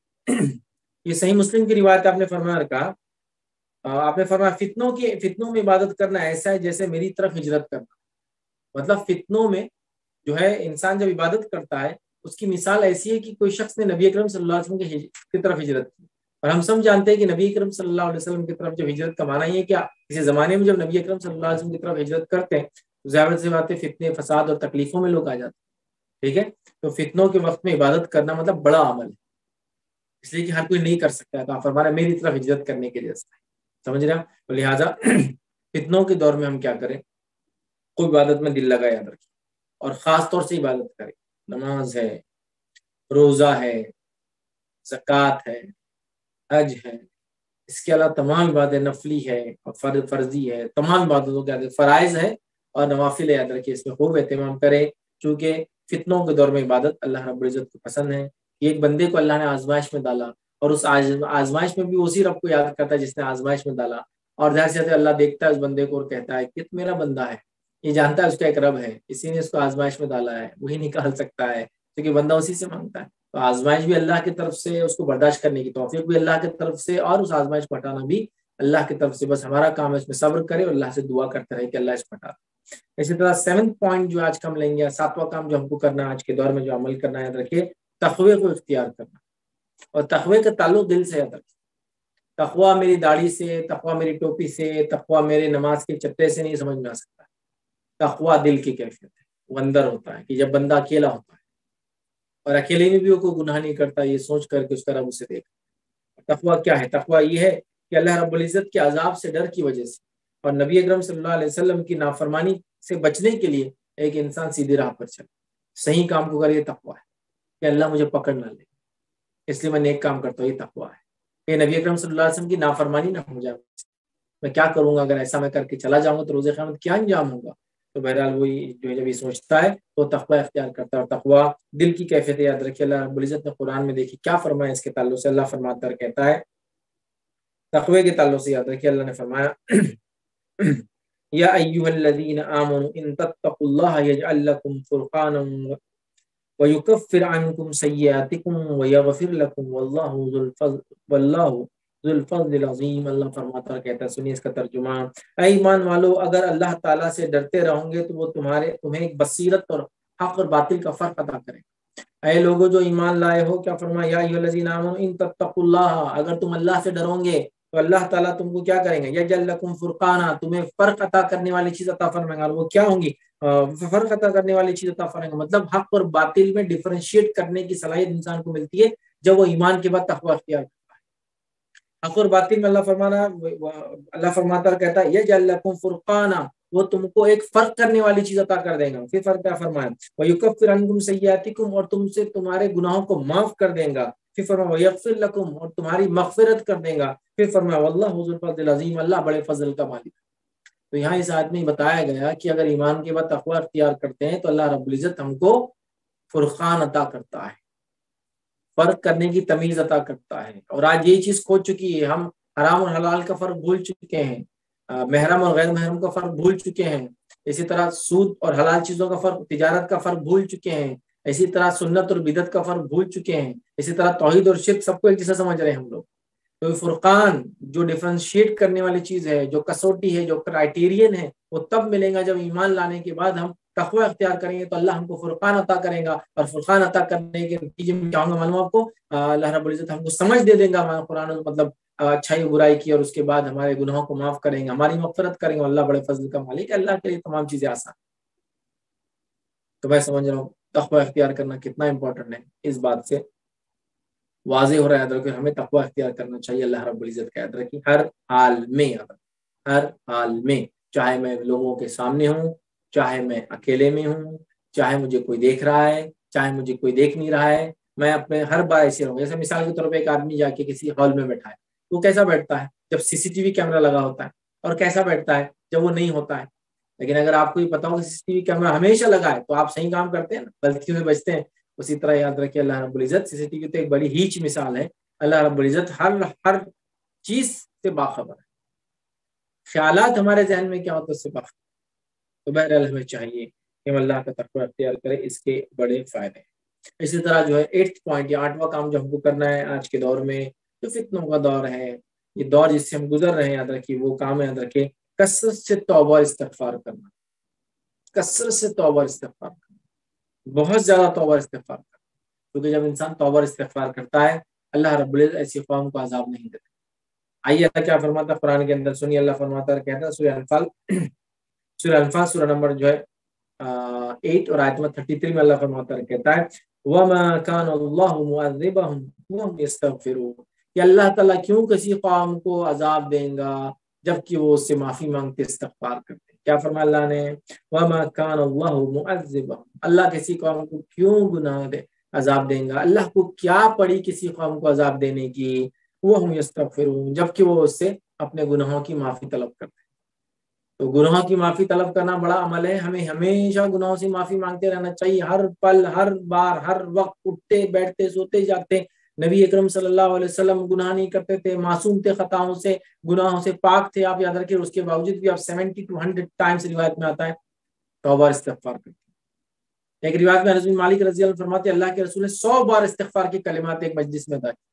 یہ صحیح مسلم کی روایت، آپ نے فرمایا رکھا، آپ نے فرمایا فتنوں کی فتنوں میں عبادت کرنا ایسا ہے جیسے میری طرف ہجرت کرنا، مطلب فتنوں میں جو ہے انسان جب عبادت کرتا ہے اس کی مثال ایسی ہے کہ کوئی شخص نے نبی اکرم صلی اللہ علیہ وسلم کی طرف ہجرت کی، اور ہم سب جانتے ہیں کہ نبی اکرم صلی اللہ علیہ وسلم کی طرف جب ہجرت کا معنی یہ کیا، کسی زمانے میں جب نبی اکرم صلی اللہ علیہ وسلم کی طرف ہجرت کرتے ہیں تو ظاہر سی بات ہے فتنے فساد اور تکلیفوں میں لوگ آ جاتے ہیں، ٹھیک ہے۔ تو فتنوں کے وقت میں عبادت کرنا مطلب بڑا عمل ہے، اس لیے کہ ہر کوئی نہیں کر سکتا ہے، تو آپ فرمایا میری طرف ہجرت کرنے کے جیسا ہے، سمجھ رہے ہیں، تو لہٰذا فتنوں کے دور میں ہم کیا کریں، کوئی عبادت میں دل لگا یاد رکھیں، اور خاص طور سے عبادت کریں، نماز ہے، روزہ ہے، زکوٰۃ ہے، حج ہے، اس کے علاوہ تمام عبادت نفلی ہے اور فرض فرضی ہے، تمام عبادتوں کے عادت فرائض ہے اور نوافل یاد رکھیے، اس میں خوب اہتمام کرے، چونکہ فتنوں کے دور میں عبادت اللہ رب العزت کو پسند ہے۔ ایک بندے کو اللہ نے آزمائش میں ڈالا اور اس آزمائش میں بھی اسی رب کو یاد کرتا ہے جس نے آزمائش میں ڈالا، اور ظاہر سی بات ہے اللہ دیکھتا ہے اس بندے کو اور کہتا ہے کہ میرا بندہ ہے، یہ جانتا ہے اس کا ایک رب ہے، اسی نے اس کو آزمائش میں ڈالا ہے، وہی نکال سکتا ہے کیونکہ بندہ اسی سے مانگتا ہے، تو آزمائش بھی اللہ کی طرف سے، اس کو برداشت کرنے کی توفیق بھی اللہ کی طرف سے، اور اس آزمائش کو ہٹانا بھی اللہ کی طرف سے، بس ہمارا کام ہے اس میں صبر کرے اور اللہ سے دعا کرتے رہے کہ اللہ اس کو ہٹا۔ اسی طرح سیونتھ پوائنٹ جو آج ہم لیں گے، ساتواں کام جو ہم کو کرنا ہے آج کے دور میں جو عمل کرنا ہے، یاد رکھیے تقوی کو اختیار کرنا، اور تقوی کا تعلق دل سے یاد رکھیے، تقوی میری داڑھی سے، تقوی میری ٹوپی سے، تقوی میرے نماز کے چٹے سے نہیں سمجھ میں آ سکتا، تقوی دل کی کیفیت ہے، وہ اندر ہوتا ہے کہ جب بندہ اکیلا ہوتا ہے اور اکیلے میں بھی وہ کوئی گناہ نہیں کرتا، یہ سوچ کر کے اس کا رب اسے دیکھا۔ تقوی کیا ہے؟ تقوی یہ ہے کہ اللہ رب العزت کے عذاب سے ڈر کی وجہ سے اور نبی اکرم صلی اللہ علیہ وسلم کی نافرمانی سے بچنے کے لیے ایک انسان سیدھی راہ پر چلے، صحیح کام کو کرے، یہ تقوی ہے کہ اللہ مجھے پکڑ نہ لے اس لیے میں نیک کام کرتا ہوں، یہ تقوی ہے کہ نبی اکرم صلی اللہ علیہ وسلم کی نافرمانی نہ ہو جائے، میں کیا کروں گا اگر ایسا میں کر کے چلا جاؤں گا تو روز قیامت کیا انجام ہوگا، تو بہرحال وہی جو جب یہ سوچتا ہے تو تقوی اختیار کرتا ہے، اور تقوی دل کی کیفیت یاد رکھیے۔ اللہ رب العزت نے قرآن میں دیکھی کیا فرمایا اس کے تعلق سے، اللہ فرماتا ہے کہتا ہے تقوی کے تعلق سے یاد رکھیے، اللہ نے فرمایا یا ایھا الذین آمنوا ان تتقوا اللہ یجعل لکم فرقانا ویکفر عنکم سیئاتکم ویغفر لکم واللہ ذو الفضل واللہ ذو الفضل العظیم۔ اللہ فرماتا کہتا ہے، سنیے اس کا ترجمہ، اے ایمان والو اگر اللہ تعالیٰ سے ڈرتے رہو گے تو وہ تمہارے تمہیں ایک بصیرت اور حق اور باطل کا فرق عطا کرے گا۔ اے لوگوں جو ایمان لائے ہو، کیا فرمایا، یا ایھا الذین آمنوا ان تتقوا اللہ، اگر تم اللہ سے ڈرو گے تو اللہ تعالیٰ تم کو کیا کریں گے، یجعل لکم فرقانا، تمہیں فرق عطا کرنے والی چیز عطا فرمائیں گا، اور وہ کیا ہوں گی، فرق عطا کرنے والی چیز عطا فرمائیں گا، مطلب حق اور باطل میں ڈیفرینشیٹ کرنے کی صلاحیت انسان کو ملتی ہے جب وہ ایمان کے بعد تقوی اختیار کرتا ہے۔ حق اور باطل میں اللہ فرمانا اللہ فرماتا کہتا ہے یجعل لکم فرقانا، وہ تم کو ایک فرق کرنے والی چیز عطا کر دے گا. پھر فرق کیا فرمایا؟ وَيُكَفِّرْ عَنْكُمْ سَيِّئَاتِكُمْ، اور تم سے تمہارے گناہوں کو معاف کر دے گا. پھر فرمایا وَيَغْفِرْ لَكُمْ، اور تمہاری مغفرت کر دے گا. پھر فرمایا وَاللَّهُ ذُو الْفَضْلِ الْعَظِيمِ، اللہ بڑے فضل کا مالک. تو یہاں اس آیت میں بتایا گیا کہ اگر ایمان کے بعد تقوی اختیار کرتے ہیں تو اللہ رب العزت ہم کو فرقان عطا کرتا ہے، فرق کرنے کی تمیز عطا کرتا ہے. اور آج یہ چیز کھو چکی ہے، ہم حرام اور حلال کا فرق بھول چکے ہیں، محرم اور غیر محرم کا فرق بھول چکے ہیں. اسی طرح سود اور حلال چیزوں کا فرق، تجارت کا فرق بھول چکے ہیں. اسی طرح سنت اور بدعت کا فرق بھول چکے ہیں. اسی طرح توحید اور شرک سب کو ایک جیسا سمجھ رہے ہیں ہم لوگ. تو فرقان جو ڈیفرنشیٹ کرنے والی چیز ہے، جو کسوٹی ہے، جو کرائٹیرین ہے، وہ تب ملے گا جب ایمان لانے کے بعد ہم تقوی اختیار کریں گے تو اللہ ہم کو فرقان عطا کرے گا. اور فرقان عطا کرنے کے نتیجے میں چاہوں گا معلوم آپ کو اللہ رب العزت ہم کو سمجھ دے دیں گا قرآن مطلب اچھائی برائی کی، اور اس کے بعد ہمارے گناہوں کو معاف کریں گے، ہماری مغفرت کریں گے. اللہ بڑے فضل کا مالک ہے، اللہ کے لیے تمام چیزیں آسان. تو میں سمجھ رہا ہوں تقوی اختیار کرنا کتنا امپورٹنٹ ہے، اس بات سے واضح ہو رہا ہے. یاد رکھیں ہمیں تقوی اختیار کرنا چاہیے اللہ رب العزت کا. یاد رکھیں ہر حال میں، یاد رکھیں ہر حال میں، چاہے میں لوگوں کے سامنے ہوں، چاہے میں اکیلے میں ہوں، چاہے مجھے کوئی دیکھ رہا ہے، چاہے مجھے کوئی دیکھ نہیں رہا ہے، میں اپنے ہر بار ایسے رہوں. جیسے مثال کے طور پہ ایک آدمی جا کے کسی ہال میں بیٹھا ہے، وہ کیسا بیٹھتا ہے جب سی سی ٹی وی کیمرہ لگا ہوتا ہے، اور کیسا بیٹھتا ہے جب وہ نہیں ہوتا ہے. لیکن اگر آپ کو یہ پتا ہو کہ سی سی ٹی وی کیمرہ ہمیشہ لگا ہے تو آپ صحیح کام کرتے ہیں نا، غلطیوں سے بچتے ہیں. اسی طرح یاد رکھیے اللہ رب العزت سی سی ٹی وی تو ایک بڑی ہیچ مثال ہے. اللہ رب العزت ہر ہر چیز سے باخبر ہے، خیالات ہمارے ذہن میں کیا ہوتا ہے اس سے باخبر. تو بہرحال ہمیں چاہیے کہ ہم اللہ کا تقوی اختیار کریں، اس کے بڑے فائدے ہیں. اسی طرح جو ہے ایٹھ پوائنٹ یا آٹھواں کام جو ہم کو کرنا ہے آج کے دور میں جو فتنوں کا دور ہے، یہ دور جس سے ہم گزر رہے ہیں، یاد رکھیے وہ کام ہے، یاد رکھیے کثرت سے توبہ استغفار کرنا. کثرت سے توبہ استغفار کرنا، بہت زیادہ توبہ استغفار کرنا. کیونکہ جب انسان توبہ استغفار کرتا ہے اللہ رب العزت ایسی قوم کو عذاب نہیں دیتا. آئیے اللہ کیا فرماتا ہے قرآن کے اندر سنیے. اللہ فرماتا ہے، کہتا ہے سورہ انفال سورہ انفال سورہ نمبر جو ہے ایٹ اور آیت نمبر تھرٹی تھری میں اللہ فرماتا ہے، کہتا ہے وَمَا كَانَ اللَّهُ مُعَذِّبَهُمْ وَهُمْ يَسْتَغْفِرُونَ، کہ اللہ تعالیٰ کیوں کسی قوم کو عذاب دیں گا جبکہ وہ اس سے معافی مانگتے استغفار کرتے ہیں. کیا فرمایا اللہ نے؟ وَمَا كَانَ اللَّهُ مُعَذِّبَهُمْ، اللہ کسی قوم کو کیوں گناہ دے عذاب دیں گا، اللہ کو کیا پڑی کسی قوم کو عذاب دینے کی، وَهُمْ يَسْتَغْفِرُونَ، جبکہ وہ اس سے اپنے گناہوں کی معافی طلب کرتے ہیں. تو گناہوں کی معافی طلب کرنا بڑا عمل ہے. ہمیں ہمیشہ گناہوں سے معافی مانگتے رہنا چاہیے، ہر پل، ہر بار، ہر وقت، اٹھتے بیٹھتے سوتے جاتے. نبی اکرم صلی اللہ علیہ وسلم گناہ نہیں کرتے تھے، معصوم تھے، خطاؤں سے گناہوں سے پاک تھے. آپ یاد رکھیں اس کے باوجود بھی آپ سیونٹی ٹو ہنڈریڈ ٹائمس روایت میں آتا ہے توبہ استغفار کرتے. ایک روایت میں انس بن مالک رضی اللہ عنہ فرماتے ہیں اللہ کے رسول نے سو بار استغفار کے کلمات ایک مجلس میں ادا کیے.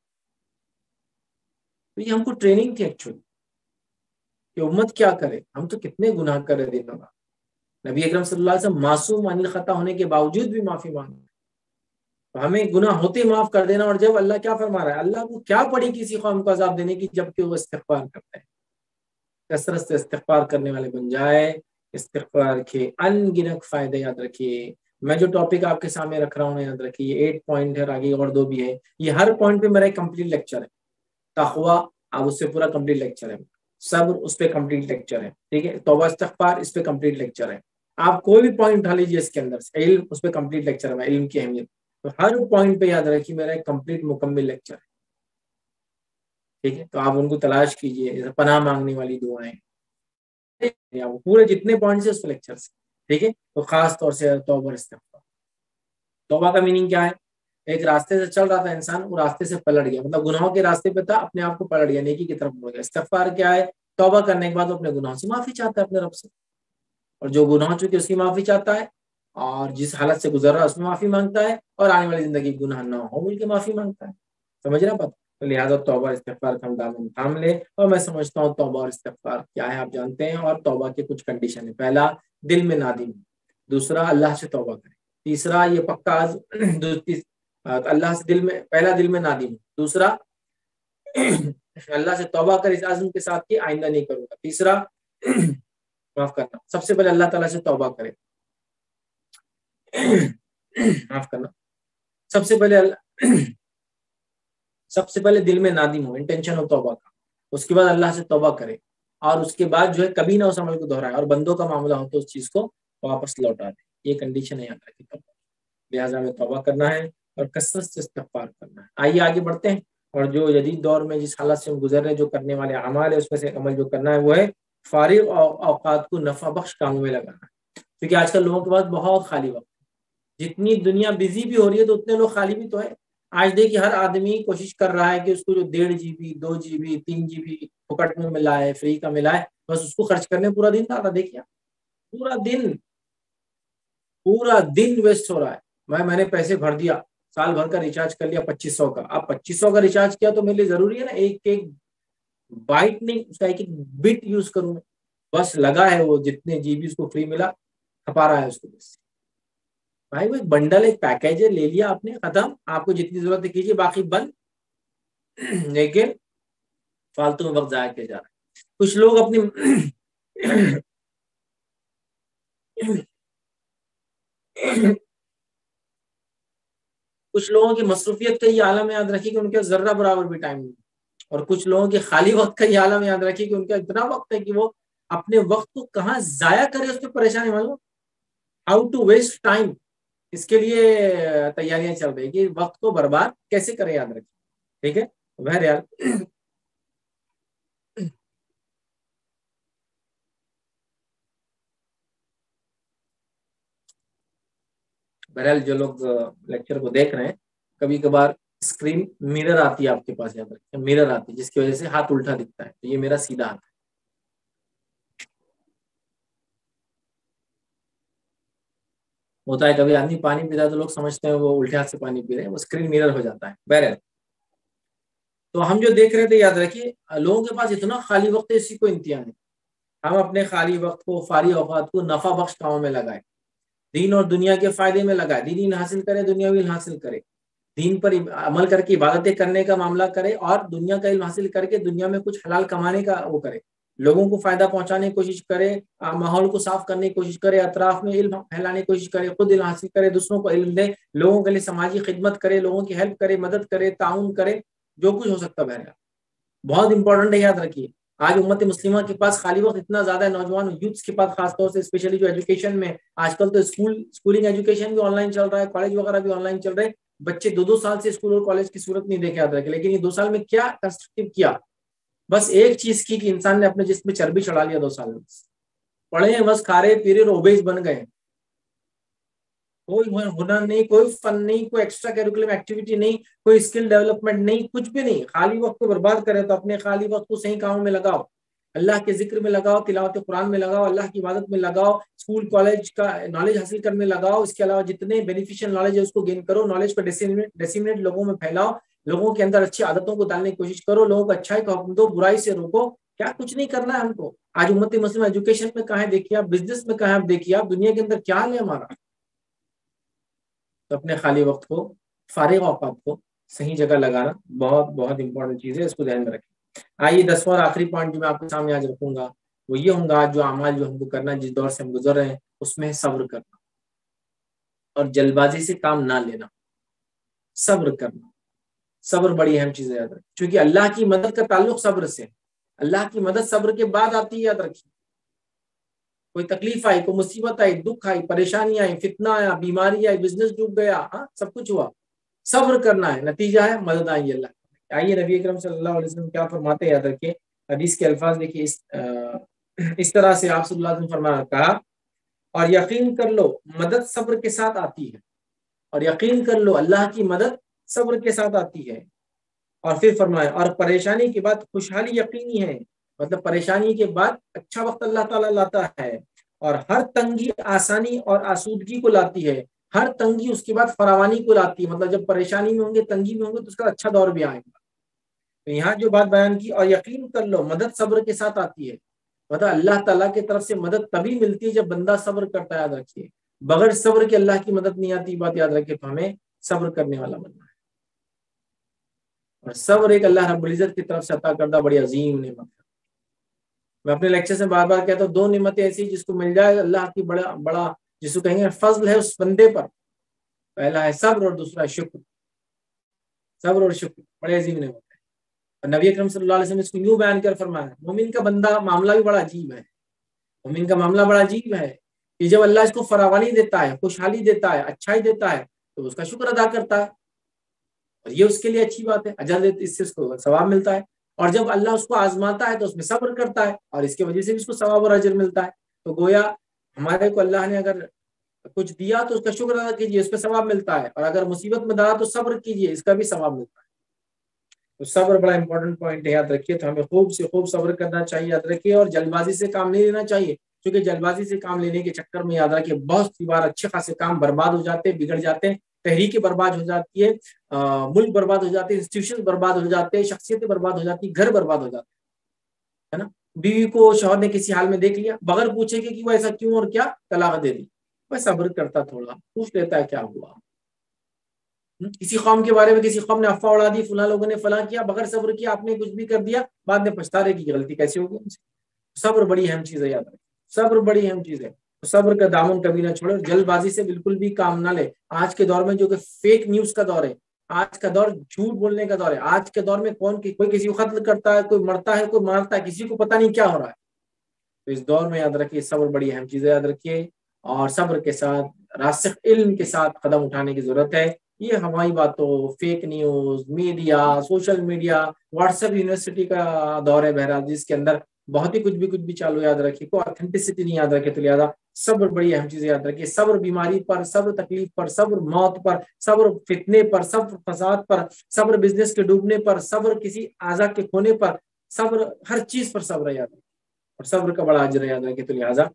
تو یہ ہم کو ٹریننگ تھی ایکچولی کہ امت کیا کرے. ہم تو کتنے گناہ کر رہے تھے. نبی اکرم صلی اللہ علیہ وسلم معصوم عن الخطا ہونے کے باوجود بھی معافی مانگتے. تو ہمیں گناہ ہوتے معاف کر دینا. اور جب اللہ کیا فرما رہا ہے، اللہ کو کیا پڑی کسی قوم کو عذاب دینے کی جبکہ وہ استغفار کرتے ہیں. کثرت سے استغفار کرنے والے بن جائے. استغفار کے ان گنت فائدے یاد رکھیے. میں جو ٹاپک آپ کے سامنے رکھ رہا ہوں یاد رکھیے یہ ایٹ پوائنٹ ہے، آگے اور دو بھی ہے. یہ ہر پوائنٹ پہ میرا ایک کمپلیٹ لیکچر ہے. تقویٰ اب اس سے پورا کمپلیٹ لیکچر ہے. صبر اس پہ کمپلیٹ لیکچر ہے. ٹھیک ہے. توبہ استغفار اس پہ کمپلیٹ لیکچر ہے. آپ کوئی بھی پوائنٹ اٹھا لیجیے اس کے اندر سے. علم اس پہ کمپلیٹ لیکچر ہے، علم کی اہمیت. تو ہر پوائنٹ پہ یاد رکھیے میرا ایک کمپلیٹ مکمل لیکچر ہے. ٹھیک ہے. تو آپ ان کو تلاش کیجیے. پناہ مانگنے والی دعائیں پورے جتنے پوائنٹس ہیں اس پہ لیکچر سے. ٹھیک ہے. تو خاص طور سے توبہ استغفار. توبہ کا میننگ کیا ہے؟ ایک راستے سے چل رہا تھا انسان، وہ راستے سے پلٹ گیا، مطلب گناہوں کے راستے پہ تھا، اپنے آپ کو پلٹ گیا، نیکی کی طرف مڑ گیا. استغفار کیا ہے؟ توبہ کرنے کے بعد وہ اپنے گناہوں سے معافی چاہتا ہے اپنے رب سے، اور جو گناہ ہو چکے اس کی معافی چاہتا ہے، اور جس حالت سے گزر رہا ہے اس میں معافی مانگتا ہے، اور آنے والی زندگی گناہ نہ ہو بول کے معافی مانگتا ہے. سمجھ رہا بات؟ تو لہٰذا توبہ استغفار کا ہم دامن تھام لے. اور میں سمجھتا ہوں توبہ اور استغفار کیا ہے آپ جانتے ہیں. اور توبہ کے کچھ کنڈیشن ہیں. پہلا دل میں نادم، دوسرا اللہ سے توبہ کرے، تیسرا یہ پکا اللہ سے دل میں پہلا دل میں نادم، دوسرا اللہ سے توبہ کر اس عزم کے ساتھ کہ آئندہ نہیں کروں گا، تیسرا معاف کرنا. سب سے پہلے اللہ تعالیٰ سے توبہ کرے، معاف کرنا. سب سے پہلے اللہ سب سے پہلے دل میں نادم ہو، انٹینشن ہو توبہ کا. اس کے بعد اللہ سے توبہ کرے، اور اس کے بعد جو ہے کبھی نہ اس عمل کو دہرائے، اور بندوں کا معاملہ ہو تو اس چیز کو واپس لوٹا دے، یہ کنڈیشن ہے یاد رکھیے۔ لہٰذا ہمیں توبہ کرنا ہے اور کثرت سے استغفار کرنا ہے۔ آئیے آگے بڑھتے ہیں، اور جو جدید دور میں جس حالت سے ہم گزر رہے ہیں، جو کرنے والے اعمال ہے اس میں سے عمل جو کرنا ہے وہ ہے فارغ اوقات کو نفع بخش کاموں میں لگانا، کیونکہ آج کل لوگوں کے پاس بہت خالی وقت، جتنی دنیا بزی بھی ہو رہی ہے تو اتنے لوگ خالی بھی تو ہے۔ آج دیکھیے ہر آدمی کوشش کر رہا ہے کہ اس کو جو ڈیڑھ جی بی دو جی بی تین جی بی پکٹ میں ملا ہے، فری کا ملا ہے، بس اس کو خرچ کرنے پورا دن تھا۔ دیکھیے پورا دن پورا دن ویسٹ ہو رہا ہے۔ میں میں نے پیسے بھر دیا، سال بھر کا ریچارج کر لیا پچیس سو کا، اب پچیس سو کا ریچارج کیا تو میرے لیے ضروری ہے نا ایک ایک بائٹ نہیں، اس کا ایک ایک بٹ یوز کروں، بس لگا ہے وہ جتنے جی بی اس کو فری ملا کھپا رہا ہے اس کو۔ بس بھائی وہ ایک بنڈل ایک پیکیج ہے، لے لیا آپ نے، ختم، آپ کو جتنی ضرورت ہے کیجیے، باقی بند، لیکن فالتو میں وقت ضائع کیا جا رہا ہے۔ کچھ لوگ اپنی کچھ لوگوں کی مصروفیت کا یہ عالم یاد رکھیے کہ ان کے ذرہ برابر بھی ٹائم نہیں، اور کچھ لوگوں کے خالی وقت کا یہ عالم یاد رکھیے کہ ان کا اتنا وقت ہے کہ وہ اپنے وقت کو کہاں ضائع کرے اس پہ پریشانی معلوم، ہاؤ ٹو ویسٹ ٹائم، اس کے لیے تیاریاں چل رہی کہ وقت کو برباد کیسے کرے، یاد رکھیے، ٹھیک ہے۔ بہرحال بہرحال جو لوگ لیکچر کو دیکھ رہے ہیں، کبھی کبھار اسکرین میرر آتی ہے آپ کے پاس، یاد رکھیں میرر آتی ہے، جس کی وجہ سے ہاتھ الٹا دکھتا ہے، تو یہ میرا سیدھا ہاتھ ہے۔ ہوتا ہے کبھی آدمی پانی پیتا ہے تو لوگ سمجھتے ہیں وہ الٹے ہاتھ سے پانی پی رہے ہیں، وہ اسکرین میرر ہو جاتا ہے۔ بہرحال تو ہم جو دیکھ رہے تھے، یاد رکھیے لوگوں کے پاس اتنا خالی وقت ہے، اسی کو انتہا نہیں، ہم اپنے خالی وقت کو، فارغ اوقات کو نفع بخش کاموں میں لگائے، دین اور دنیا کے فائدے میں لگائے، دین علم حاصل کرے، دنیاوی علم حاصل کرے، دین پر عمل کر کے عبادتیں کرنے کا معاملہ کرے، اور دنیا کا علم حاصل کر کے دنیا میں کچھ حلال کمانے کا وہ کرے، لوگوں کو فائدہ پہنچانے کی کوشش کرے، ماحول کو صاف کرنے کی کوشش کرے، اطراف میں علم پھیلانے کی کوشش کرے، خود علم حاصل کرے، دوسروں کو علم دے، لوگوں کے لیے سماجی خدمت کرے، لوگوں کی ہیلپ کرے، مدد کرے، تعاون کرے، جو کچھ ہو سکتا ہے۔ بہت امپورٹنٹ ہے، یاد رکھیے آج امت مسلمہ کے پاس خالی وقت اتنا زیادہ ہے، نوجوان یوتھس کے پاس خاص طور سے، اسپیشلی جو ایجوکیشن میں، آج کل تو اسکول اسکولنگ ایجوکیشن بھی آن لائن چل رہا ہے، کالج وغیرہ بھی آن لائن چل رہے ہیں، بچے دو دو سال سے اسکول اور کالج کی صورت نہیں دیکھے، یاد رکھے، لیکن یہ دو سال میں کیا کنسٹرکٹیو کیا، بس ایک چیز کی کہ انسان نے اپنے جسم میں چربی چڑھا لیا، دو سال میں پڑھے ہیں بس، کھا رہے پی رہے اور اوبیس بن گئے، کوئی ہنر نہیں، کوئی فن نہیں، کوئی ایکسٹرا کیریکولم ایکٹیویٹی نہیں، کوئی اسکل ڈیولپمنٹ نہیں، کچھ بھی نہیں، خالی وقت کو برباد کرے تو اپنے خالی وقت کو صحیح کاموں میں لگاؤ، اللہ کے ذکر میں لگاؤ، تلاوت قرآن میں لگاؤ، اللہ کی عبادت میں لگاؤ، اسکول کالج کا نالج حاصل کرنے میں لگاؤ، اس کے علاوہ جتنے بینیفیشل نالج ہے اس کو گین کرو، نالج کو ڈیسیمنیٹ لوگوں میں پھیلاؤ، لوگوں کے اندر اچھی عادتوں کو ڈالنے کی کوشش کرو، لوگوں کو اچھائی کا حکم دو، برائی سے روکو، کیا کچھ نہیں کرنا ہے ہم کو۔ آج امت مسلم ایجوکیشن میں کہاں ہے دیکھیے آپ، بزنس میں کہاں ہے دیکھیے آپ، دنیا کے اندر کیا حال ہے ہمارا۔ تو اپنے خالی وقت کو، فارغ اوقات کو صحیح جگہ لگانا بہت بہت امپورٹنٹ چیز ہے، اس کو ذہن میں رکھیں۔ آئیے دسواں اور آخری پوائنٹ جو میں آپ کے سامنے آج رکھوں گا وہ یہ ہوں گا، جو اعمال جو ہم کو کرنا ہے، جس دور سے ہم گزر رہے ہیں، اس میں صبر کرنا اور جلد بازی سے کام نہ لینا، صبر کرنا، صبر بڑی اہم چیز ہے، یاد رکھیں، کیونکہ اللہ کی مدد کا تعلق صبر سے، اللہ کی مدد صبر کے بعد آتی ہے، یاد رکھیں، کوئی تکلیف آئی، کوئی مصیبت آئی، دکھ آئی، پریشانی آئی، فتنہ آیا، بیماری آئی، بزنس ڈوب گیا، ہاں سب کچھ ہوا، صبر کرنا ہے، نتیجہ ہے مدد آئی اللہ۔ آئیے نبی اکرم صلی اللہ علیہ وسلم کیا فرماتے ہیں، یاد رکھیں، حدیث کے الفاظ دیکھیے، اس اس طرح سے آپ صلی اللہ علیہ وسلم فرمایا، کہا اور یقین کر لو مدد صبر کے ساتھ آتی ہے، اور یقین کر لو اللہ کی مدد صبر کے ساتھ آتی ہے، اور پھر فرمایا اور پریشانی کے بعد خوشحالی یقینی ہے، مطلب پریشانی کے بعد اچھا وقت اللہ تعالیٰ لاتا ہے، اور ہر تنگی آسانی اور آسودگی کو لاتی ہے، ہر تنگی اس کے بعد فراوانی کو لاتی ہے، مطلب جب پریشانی میں ہوں گے، تنگی میں ہوں گے تو اس کا اچھا دور بھی آئے گا۔ تو یہاں جو بات بیان کی، اور یقین کر لو مدد صبر کے ساتھ آتی ہے، مطلب اللہ تعالیٰ کی طرف سے مدد تبھی ملتی ہے جب بندہ صبر کرتا ہے، یاد رکھیے، بغیر صبر کے اللہ کی مدد نہیں آتی، بات یاد رکھیے، تو ہمیں صبر کرنے والا بننا ہے، اور صبر ایک اللہ رب العزت کی طرف سے عطا کردہ بڑی عظیم نعمت ہے۔ میں اپنے لیکچر سے بار بار کہتا ہوں، دو نعمتیں ایسی جس کو مل جائے اللہ کی بڑا بڑا جس کو کہیں گے فضل ہے اس بندے پر، پہلا ہے صبر اور دوسرا ہے شکر، صبر اور شکر بڑے عظیم نعمت ہے۔ اور نبی اکرم صلی اللہ علیہ وسلم اس کو یوں بیان کر فرمایا مومن کا بندہ معاملہ بھی بڑا عجیب ہے، مومن کا معاملہ بڑا عجیب ہے کہ جب اللہ اس کو فراوانی دیتا ہے، خوشحالی دیتا ہے، اچھائی دیتا ہے تو اس کا شکر ادا کرتا ہے، اور یہ اس کے لیے اچھی بات ہے، اجر اس سے اس کو ثواب ملتا ہے. اور جب اللہ اس کو آزماتا ہے تو اس میں صبر کرتا ہے اور اس کی وجہ سے بھی اس کو ثواب اور اجر ملتا ہے. تو گویا ہمارے کو اللہ نے اگر کچھ دیا تو اس کا شکر ادا کیجیے، اس پہ ثواب ملتا ہے، اور اگر مصیبت میں ڈالا تو صبر کیجیے، اس کا بھی ثواب ملتا ہے. تو صبر بڑا امپورٹنٹ پوائنٹ ہے، یاد رکھیے. تو ہمیں خوب سے خوب صبر کرنا چاہیے، یاد رکھیے. اور جلد بازی سے کام نہیں لینا چاہیے، کیونکہ جلد بازی سے کام لینے کے چکر میں یاد رکھیے بہت سی بار اچھے خاصے کام برباد ہو جاتے ہیں، بگڑ جاتے ہیں، تحریکیں برباد ہو جاتی ہے، ملک برباد ہو جاتے ہیں، انسٹیٹیوشن برباد ہو جاتے ہیں، شخصیتیں برباد ہو جاتی ہیں، گھر برباد ہو جاتے ہیں نا. بیوی کو شوہر نے کسی حال میں دیکھ لیا، بغیر پوچھے کہ وہ ایسا کیوں اور کیا، طلاق دے دی. وہ صبر کرتا، تھوڑا پوچھ لیتا ہے کیا ہوا. کسی قوم کے بارے میں کسی قوم نے افواہ اڑا دی، فلاں لوگوں نے فلاں کیا، بغیر صبر کیا آپ نے کچھ بھی کر دیا، بعد میں پچھتا رہے کہ غلطی کیسے ہوگی. صبر بڑی اہم چیز ہے، یاد رکھیں صبر بڑی اہم چیز ہے. صبر کا دامن کبھی نہ چھوڑے، جلد بازی سے بالکل بھی کام نہ لے. آج کے دور میں جو کہ فیک نیوز کا دور ہے، آج کا دور جھوٹ بولنے کا دور ہے، آج کے دور میں کون کوئی کسی کو قتل کرتا ہے، کوئی مرتا ہے، کوئی مارتا ہے، کسی کو پتہ نہیں کیا ہو رہا ہے. تو اس دور میں یاد رکھیے صبر بڑی اہم چیز ہے، یاد رکھیے. اور صبر کے ساتھ راسخ علم کے ساتھ قدم اٹھانے کی ضرورت ہے. یہ ہماری باتوں، fake news, media, social media, WhatsApp university کا دور ہے بہرحال، جس کے اندر بہت ہی کچھ بھی کچھ بھی چالو، یاد رکھیے کوئی اتھینٹسٹی نہیں یاد رکھے. تو لہٰذا صبر بڑی اہم چیز یاد رکھیے. صبر بیماری پر، صبر تکلیف پر، صبر موت پر، صبر فتنے پر، صبر فساد پر، صبر بزنس کے ڈوبنے پر، صبر کسی اعضا کے کھونے پر، صبر ہر چیز پر صبر ہے، یاد رکھیے. اور صبر کا بڑا اجر ہے، یاد رکھیے. تو لہٰذا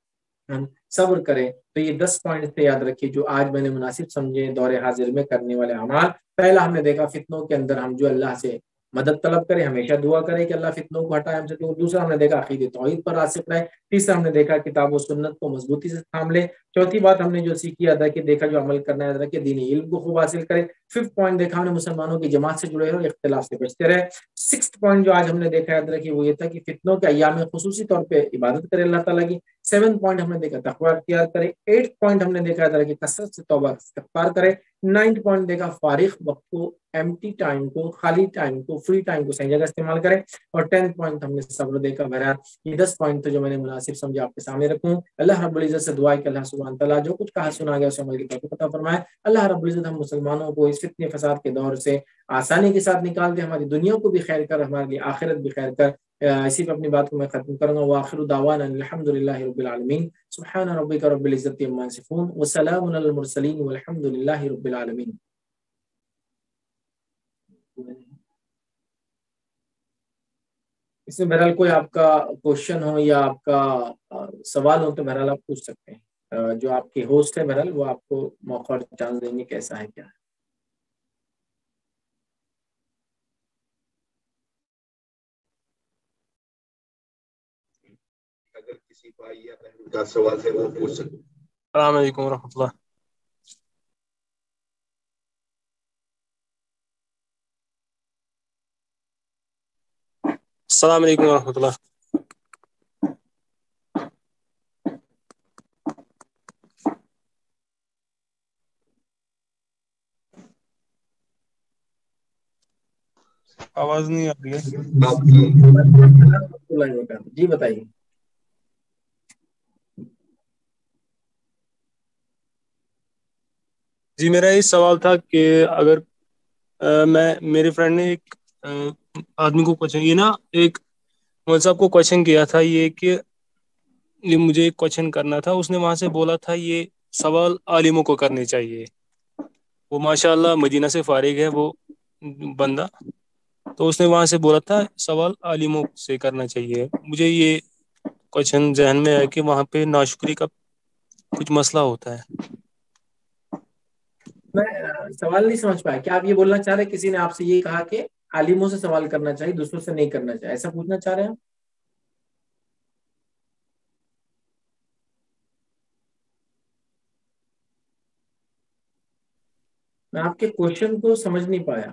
ہم صبر کریں. تو یہ دس پوائنٹ یاد رکھیے جو آج میں نے مناسب سمجھے دور حاضر میں کرنے والے اعمال. پہلا ہم نے دیکھا فتنوں کے اندر ہم جو اللہ سے مدد طلب کریں، ہمیشہ دعا کریں کہ اللہ فتنوں کو ہٹائے ہم سے. تو دوسرا ہم نے دیکھا عقید توحید پر راسخ رہے. تیسرا ہم نے دیکھا کتاب و سنت کو مضبوطی سے تھام لے. چوتھی بات ہم نے جو سیکھی ادا کی، دیکھا جو عمل کرنا ہے یاد رکھے، دینی علم کو خوب حاصل کرے. ففتھ پوائنٹ دیکھا ہم نے مسلمانوں کی جماعت سے جڑے رہے، اختلاف سے بچتے رہے. سکس پوائنٹ جو آج ہم نے دیکھا یاد رکھیے وہ یہ تھا کہ فتنوں کے ایام میں خصوصی طور پہ عبادت کرے اللہ تعالیٰ کی. سیون پوائنٹ ہم نے دیکھا تقویٰ اختیار کرے. ایٹ پوائنٹ ہم نے دیکھا یاد رکھیے کثرت سے توبہ استغفار کرے. نائنتھ پوائنٹ دیکھا فارغ وقت کو، ایمٹی ٹائم کو، خالی ٹائم کو، فری ٹائم کو صحیح جگہ استعمال کرے. اور ٹینتھ پوائنٹ ہم نے صبر دیکھا. بہرحال یہ دس پوائنٹ تو جو میں نے مناسب سمجھا آپ کے سامنے رکھوں. اللہ رب العزت سے دعا ہے کہ اللہ سبحانہ تعالیٰ جو کچھ کہا سنا گیا اسے عمل کی توفیق عطا فرمائے. اللہ رب العزت ہم مسلمانوں کو اس فتنے فساد کے دور سے آسانی کے ساتھ نکال دے، ہماری دنیا کو بھی خیر کر، ہمارے لیے آخرت بھی خیر کر. اسی پہ اپنی بات کو میں ختم کروں گا. وآخر دعوانا الحمد للہ رب العالمین. سبحان ربک رب العزت عما یصفون وسلام علی المرسلین والحمد للہ رب العالمین. اس میں بہرحال کوئی آپ کا کوشچن ہو یا آپ کا سوال ہو تو بہرحال آپ پوچھ سکتے ہیں. جو آپ کے ہوسٹ ہے بہرحال وہ آپ کو موقع اور چانس دیں گے کیسا ہے کیا ہے. اگر کسی بھائی یا بہن کا سوال ہے وہ پوچھ سکتے. السلام علیکم ورحمۃ اللہ. السلام علیکم ورحمۃ اللہ. آواز نہیں آ رہی ہے. جی بتائیے. جی میرا یہ سوال تھا کہ اگر آ, میں میرے فرینڈ نے ایک آ, آدمی کو کوشچن یہ نا ایک مول صاحب کو کوشچن کیا تھا یہ کہ یہ مجھے ایک کوشچن کرنا تھا. اس نے وہاں سے بولا تھا یہ سوال عالموں کو کرنے چاہیے. وہ ماشاء اللہ مدینہ سے فارغ ہے وہ بندہ، تو اس نے وہاں سے بولا تھا سوال عالموں سے کرنا چاہیے. مجھے یہ کوشچن ذہن میں ہے کہ وہاں پہ ناشکری کا کچھ مسئلہ ہوتا ہے. میں سوال نہیں سمجھ پایا. کیا آپ یہ بولنا چاہ رہے کسی نے آپ سے یہ کہا کہ عالموں سے سوال کرنا چاہیے دوسروں سے نہیں کرنا چاہیے، ایسا پوچھنا چاہ رہے ہیں؟ میں آپ کے کوشچن کو سمجھ نہیں پایا.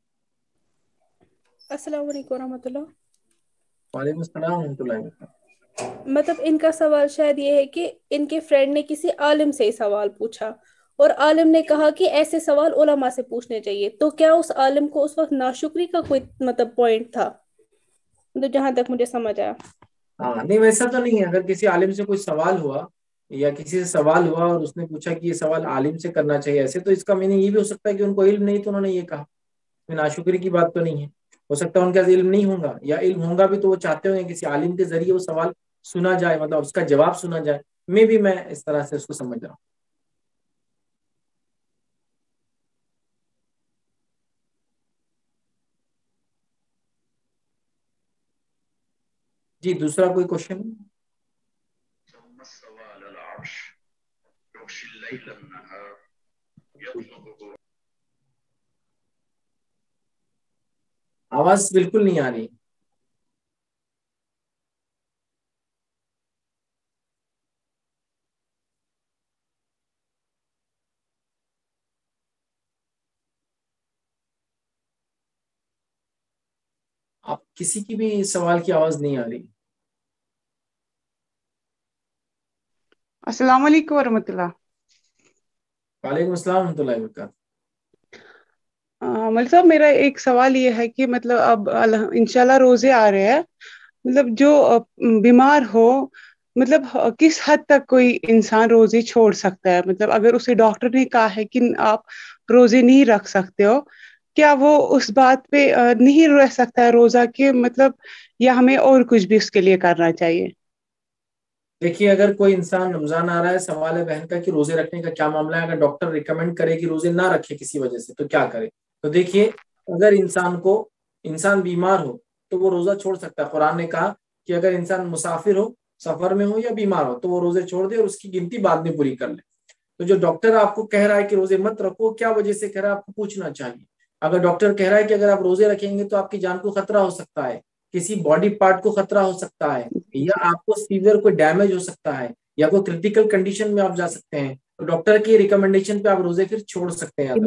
السلام علیکم ورحمۃ اللہ. وعلیکم السلام ورحمۃ اللہ وبرکاتہ. مطلب ان کا سوال شاید یہ ہے کہ ان کے فرینڈ نے کسی عالم سے ہی سوال پوچھا اور عالم نے کہا کہ ایسے سوال علماء سے پوچھنے چاہیے، تو کیا اس عالم کو اس وقت ناشکری کا کوئی مطلب پوائنٹ تھا؟ تو جہاں تک مجھے سمجھ آیا ہاں نہیں ویسا تو نہیں ہے. اگر کسی عالم سے کوئی سوال ہوا یا کسی سے سوال ہوا اور اس نے پوچھا کہ یہ سوال عالم سے کرنا چاہیے ایسے، تو اس کا میننگ یہ بھی ہو سکتا ہے کہ ان کو علم نہیں تو انہوں نے یہ کہا. ناشکری کی بات تو نہیں ہے. ہو سکتا ہے ان کا علم نہیں ہوگا، یا علم ہوگا بھی تو وہ چاہتے ہوں گے کسی عالم کے ذریعے وہ سوال سنا جائے، مطلب اس کا جواب سنا جائے. میں بھی میں اس طرح سے اس کو سمجھ رہا ہوں. جی دوسرا کوئی کوشچن؟ آواز بالکل نہیں آ رہی. آپ کسی کی بھی سوال کی آواز نہیں آ رہی. السلام علیکم ورحمۃ اللہ. وعلیکم السلام ورحمۃ اللہ وبرکاتہ. مل صاحب میرا ایک سوال یہ ہے کہ مطلب اب انشاءاللہ روزے آ رہے ہیں، مطلب جو بیمار ہو مطلب کس حد تک کوئی انسان روزے چھوڑ سکتا ہے؟ مطلب اگر اسے ڈاکٹر نے کہا ہے کہ آپ روزے نہیں رکھ سکتے ہو، کیا وہ اس بات پہ نہیں رہ سکتا ہے روزہ کے مطلب، یا ہمیں اور کچھ بھی اس کے لیے کرنا چاہیے؟ دیکھیے اگر کوئی انسان رمضان آ رہا ہے، سوال ہے بہن کا کہ روزے رکھنے کا کیا معاملہ ہے. اگر ڈاکٹر ریکمینڈ کرے کہ روزے نہ رکھے کسی وجہ سے تو کیا کرے؟ تو دیکھیے اگر انسان کو انسان بیمار ہو تو وہ روزہ چھوڑ سکتا ہے. قرآن نے کہا کہ اگر انسان مسافر ہو، سفر میں ہو یا بیمار ہو تو وہ روزے چھوڑ دے اور اس کی گنتی بعد میں پوری کر لے. تو جو ڈاکٹر آپ کو کہہ رہا ہے کہ روزے مت رکھو، کیا وجہ سے کہہ رہا ہے آپ کو پوچھنا چاہیے. اگر ڈاکٹر کہہ رہا ہے کہ اگر آپ روزے رکھیں گے تو آپ کی جان کو خطرہ ہو سکتا ہے، کسی باڈی پارٹ کو خطرہ ہو سکتا ہے، یا آپ کو سیویئر کوئی ڈیمیج ہو سکتا ہے، یا کوئی کریٹیکل کنڈیشن میں آپ جا سکتے ہیں، تو ڈاکٹر کی ریکمنڈیشن پہ آپ روزے پھر چھوڑ سکتے ہیں.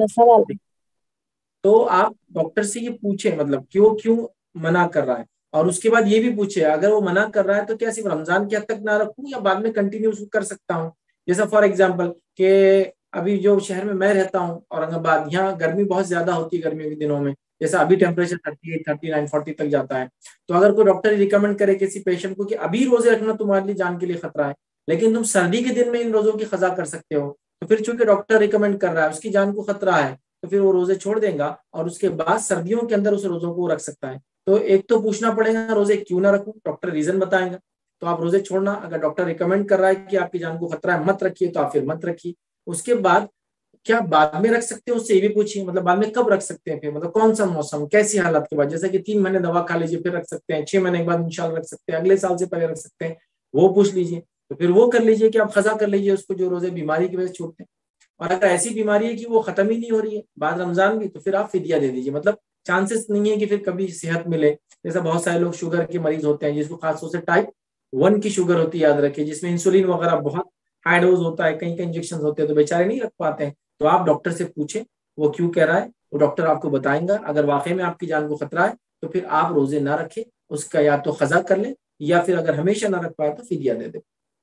تو آپ ڈاکٹر سے یہ پوچھیں مطلب کیوں کیوں منع کر رہا ہے، اور اس کے بعد یہ بھی پوچھے اگر وہ منع کر رہا ہے تو کیا صرف رمضان کی حد تک نہ رکھوں یا بعد میں کنٹینیو کر سکتا ہوں. جیسا فار ایگزامپل کہ ابھی جو شہر میں میں رہتا ہوں اورنگ آباد، یہاں گرمی بہت زیادہ ہوتی ہے گرمیوں کے دنوں میں، جیسا ابھی temperature thirty eight thirty nine forty تک جاتا ہے. تو اگر کوئی ڈاکٹر ریکمینڈ کرے کسی پیشنٹ کو کہ ابھی روزے رکھنا تمہارے لیے جان کے لیے خطرہ ہے، لیکن تم سردی کے دن میں ان روزوں کی قضا کر سکتے ہو، تو پھر چونکہ ڈاکٹر ریکمینڈ کر رہا ہے، اس کی جان کو خطرہ ہے، تو پھر وہ روزے چھوڑ دے گا اور اس کے بعد سردیوں کے اندر اس روزوں کو رکھ سکتا ہے. تو ایک تو پوچھنا پڑے گا روزے کیوں نہ رکھوں، ڈاکٹر ریزن بتائیں گا تو آپ روزے چھوڑنا. اگر ڈاکٹر ریکمینڈ کر رہا ہے کہ آپ کی جان کو خطرہ ہے مت رکھیے تو آپ پھر مت رکھیے. اس کے بعد کیا بعد میں رکھ سکتے ہیں اس سے یہ بھی پوچھیے، مطلب بعد میں کب رکھ سکتے ہیں، پھر مطلب کون سا موسم، کیسی حالت کے بعد، جیسے کہ تین مہینے دوا کھا لیجیے پھر رکھ سکتے ہیں، چھ مہینے کے بعد انشاءاللہ رکھ سکتے ہیں، اگلے سال سے پہلے رکھ سکتے ہیں، وہ پوچھ لیجیے. تو پھر وہ کر لیجیے کہ آپ قضا کر لیجیے اس کو جو روزے بیماری کی وجہ سے چھوٹتے ہیں. اور اگر ایسی بیماری ہے کہ وہ ختم ہی نہیں ہو رہی ہے بعد رمضان بھی، تو پھر آپ فدیہ دے دیجیے. مطلب چانسز نہیں ہے کہ پھر کبھی صحت ملے. جیسا بہت سارے لوگ شوگر کے مریض ہوتے ہیں جس کو خاص طور سے ٹائپ ون کی شوگر ہوتی ہے، یاد رکھیں، جس میں انسولین وغیرہ بہت ہائی ڈوز ہوتا ہے، کئی کئی انجیکشن ہوتے ہیں، تو بیچارے نہیں رکھ پاتے ہیں. تو آپ ڈاکٹر سے پوچھیں وہ کیوں کہہ رہا ہے، وہ ڈاکٹر آپ کو بتائیں گا. اگر واقعی میں آپ کی جان کو خطرہ ہے تو پھر آپ روزے نہ رکھیں، اس کا یا تو قضا کر لیں یا پھر اگر ہمیشہ نہ رکھ پائے تو فدیہ دے دیں.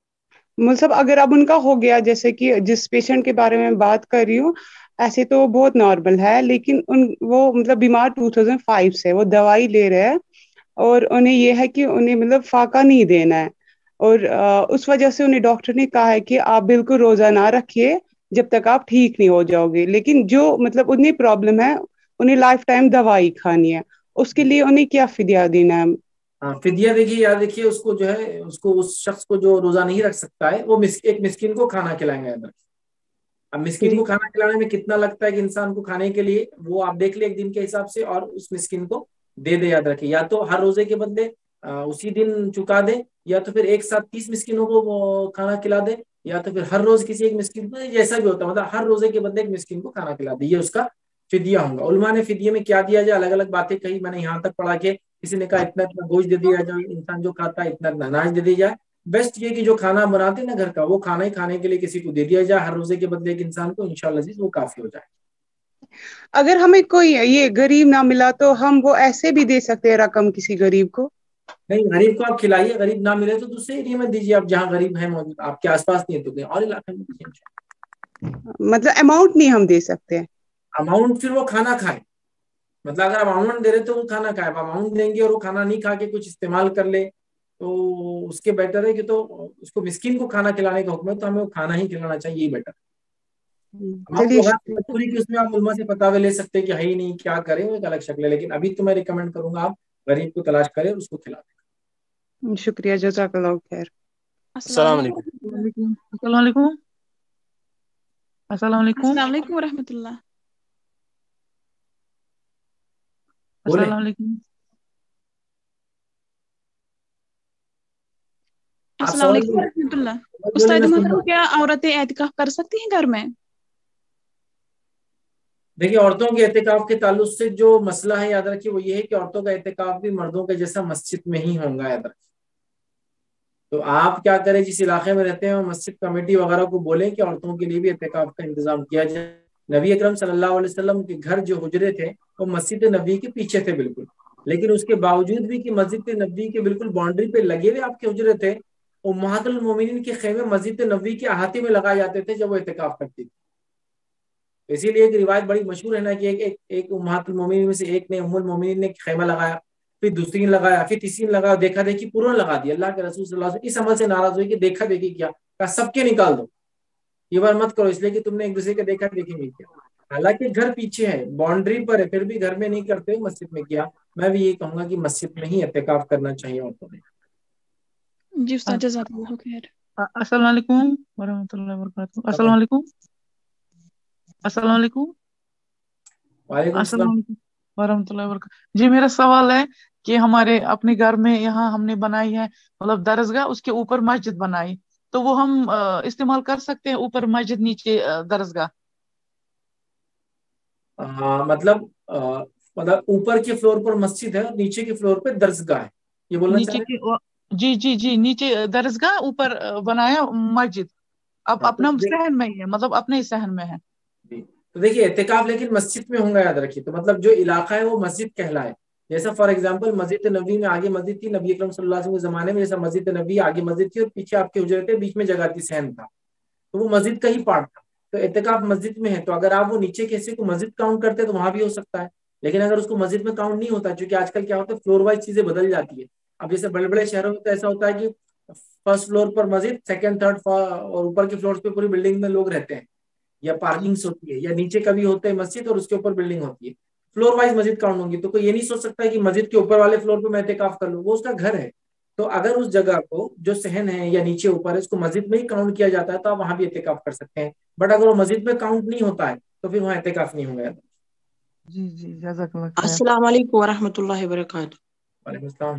مطلب اگر اب ان کا ہو گیا، جیسے کہ جس پیشنٹ کے بارے میں بات کر رہی ہوں، ایسے تو بہت نارمل ہے، لیکن ان وہ مطلب بیمار ٹو تھاؤزینڈ فائیو سے وہ دوائی لے رہے ہیں اور انہیں یہ ہے کہ انہیں مطلب فاقہ نہیں دینا ہے، اور اس وجہ سے انہیں ڈاکٹر نے کہا ہے کہ آپ بالکل روزہ نہ رکھیے جب تک آپ ٹھیک نہیں ہو جاؤ گے. لیکن جو مطلب انہیں پرابلم ہے انہیں لائف ٹائم دوائی کھانی ہے، اس کے لیے انہیں کیا فدیہ دینا ہے؟ ہاں فدیہ دیکھیے یاد رکھیے، اس کو جو ہے اس کو اس شخص کو جو روزہ نہیں رکھ سکتا ہے وہ ایک مسکین کو کھانا کھلائیں گے. اب مسکین کو کھانا کھلانے میں کتنا لگتا ہے کہ انسان کو کھانے کے لیے، وہ آپ دیکھ لیں ایک دن کے حساب سے، اور اس مسکین کو دے دے. یاد رکھیں یا تو ہر روزے کے بدلے اسی دن چکا دے، یا تو پھر ایک ساتھ تیس مسکینوں کو کھانا کھلا دے، یا تو پھر ہر روز کسی ایک مسکین کو، جیسا بھی ہوتا ہے مطلب ہر روزے کے بدلے ایک مسکین کو کھانا کھلا دے، یہ اس کا فدیہ ہوگا. علماء نے فدیے میں کیا دیا جائے الگ الگ باتیں کہی. میں نے یہاں تک پڑھا کہ کسی نے کہا اتنا اتنا گوشت دے دیا جائے، انسان جو کھاتا ہے اتنا اتنا اناج دے دیا جائے. بیسٹ یہ کہ جو کھانا بناتے ہیں نا گھر کا، وہ کھانا ہی کھانے کے لیے کسی کو دے دیا جائے ہر روزے کے بدلے ایک انسان کو، انشاءاللہ وہ کافی ہو جائے. اگر ہمیں کوئی یہ غریب نہ ملا تو ہم وہ ایسے بھی دے سکتے ہیں رقم کسی غریب کو؟ نہیں، غریب کو آپ کھلائیے، غریب نہ ملے تو دوسرے ایریا میں دیجیے، آپ جہاں غریب ہیں موجود، آپ کے آس پاس نہیں ہے تو کہیں اور علاقے میں دیجیے۔ مطلب اماؤنٹ نہیں ہم دے سکتے؟ اماؤنٹ پھر وہ کھانا کھائے، مطلب اگر آپ اماؤنٹ دے رہے تو وہ کھانا کھائے، اماؤنٹ دیں گے اور وہ کھانا نہیں کھا کے کچھ استعمال کر لے تو اس کے بیٹر ہے کہ تو اس کو مسکین کو کھانا کھلانے کا حکم ہے، تو ہمیں وہ کھانا ہی کھلانا چاہیے، یہی بیٹر ہے۔ چلیے مجبوری کی اس میں آپ علماء سے پتاوے لے سکتے ہیں کہ ہے ہی نہیں، کیا کریں، وہ ایک الگ شکل ہے، لیکن ابھی تو میں ریکمینڈ کروں گا آپ غریب کو تلاش کریں اور اس کو کھلا دیں۔ شکریہ، جزاک اللہ خیر۔ السلام علیکم۔ السلام علیکم السلام علیکم السلام علیکم ورحمۃ اللہ۔ السلام علیکم السلام علیکم ورحمۃ اللہ۔ استاد محترم، کیا عورتیں اعتکاف کر سکتی ہیں گھر میں؟ دیکھیے، عورتوں کے اعتکاف کے تعلق سے جو مسئلہ ہے یاد رکھیے وہ یہ ہے کہ عورتوں کا اعتکاف بھی مردوں کے جیسا مسجد میں ہی ہوگا، یاد رکھیے۔ تو آپ کیا کریں، جس علاقے میں رہتے ہیں مسجد کمیٹی وغیرہ کو بولیں کہ عورتوں کے لیے بھی اعتکاف کا انتظام کیا جائے۔ نبی اکرم صلی اللہ علیہ وسلم کے گھر جو حجرے تھے وہ مسجد نبوی کے پیچھے تھے بالکل، لیکن اس کے باوجود بھی کہ مسجد نبوی کے بالکل باؤنڈری پہ لگے ہوئے آپ کے حجرے تھے، امہات المومنین کے خیمے مسجد نبوی کے احاطے میں لگائے جاتے تھے جب وہ اعتکاف کرتی تھی۔ اسی لیے ایک روایت بڑی مشہور ہے نا کہ ایک ایک امہات المومنین میں سے ایک نے، ام المومنین نے خیمہ لگایا، پھر دوسری نے لگایا، پھر تیسری نے لگایا، دیکھا دیکھی پورا لگا دیا۔ اللہ کے رسول صلی اللہ علیہ وسلم اس عمل سے ناراض ہوئی کہ دیکھا دیکھی کیا، کہا سب کے نکال دو، یہ بار مت کرو، اس لیے کہ تم نے ایک دوسرے کے دیکھا دیکھی نہیں کیا۔ حالانکہ گھر پیچھے ہے، باؤنڈری پر ہے، پھر بھی گھر میں نہیں کرتے، مسجد میں کیا۔ میں بھی یہی کہوں گا کہ مسجد میں ہی اعتکاف کرنا چاہیے عورتوں نے۔ جی استاد، جزاک اللہ خیر۔ السلام علیکم ورحمۃ اللہ وبرکاتہ۔ السلام علیکم السلام علیکم وعلیکم السلام السلام۔ علیکم ورحمۃ اللہ وبرکاتہ۔ جی میرا سوال ہے کہ ہمارے اپنے گھر میں یہاں ہم نے بنائی ہے مطلب درسگاہ، اس کے اوپر مسجد بنائی، تو وہ ہم استعمال کر سکتے ہیں؟ اوپر مسجد نیچے درسگاہ؟ مطلب مطلب اوپر کے فلور پر مسجد ہے اور نیچے کے فلور پہ درسگاہ ہے، یہ بولنا نیچے چاہ کے جی جی جی نیچے درسگاہ، اوپر بنایا مسجد، اب اپنا صحن میں ہی ہے، مطلب اپنے ہی صحن میں ہے۔ جی تو دیکھیے اعتکاف لیکن مسجد میں ہوں گا، یاد رکھیے۔ تو مطلب جو علاقہ ہے وہ مسجد کہلائے، جیسا فار ایگزامپل مسجد نبوی میں آگے مسجد تھی نبی اکرم صلی اللہ علیہ وسلم کے زمانے میں، جیسا مسجد نبوی آگے مسجد تھی اور پیچھے آپ کے حجرے تھے، بیچ میں جگہ تھی، صحن تھا، تو وہ مسجد کا ہی پارٹ تھا۔ تو اعتکاف مسجد میں ہے، تو اگر آپ وہ نیچے کے حصے کو مسجد کاؤنٹ کرتے تو وہاں بھی ہو سکتا ہے، لیکن اگر اس کو مسجد میں کاؤنٹ نہیں ہوتا، چونکہ آج کل کیا ہوتا ہے فلور وائز چیزیں بدل جاتی ہے۔ اب جیسے بڑے بڑے شہروں میں تو ایسا ہوتا ہے کہ فرسٹ فلور پر مسجد، سیکنڈ تھرڈ اور اوپر کے فلور پہ پوری بلڈنگ میں لوگ رہتے ہیں، یا پارکنگس ہوتی ہے، یا نیچے کبھی ہوتا ہے مسجد اور اس کے اوپر بلڈنگ ہوتی ہے، فلور وائز مسجد کاؤنٹ ہوگی۔ تو کوئی یہ نہیں سوچ سکتا ہے کہ مسجد کے اوپر والے فلور پہ میں اعتکاف کر لوں، وہ اس کا گھر ہے۔ تو اگر اس جگہ کو جو صحن ہے یا نیچے اوپر ہے اس کو مسجد میں ہی کاؤنٹ کیا جاتا ہے تو آپ وہاں بھی اعتکاف کر سکتے ہیں، بٹ اگر وہ مسجد میں کاؤنٹ نہیں ہوتا ہے تو پھر وہاں اعتکاف نہیں ہوگا۔ جی جی جزاک اللہ خیر۔ السلام علیکم ورحمۃ اللہ وبرکاتہ۔ وعلیکم السلام۔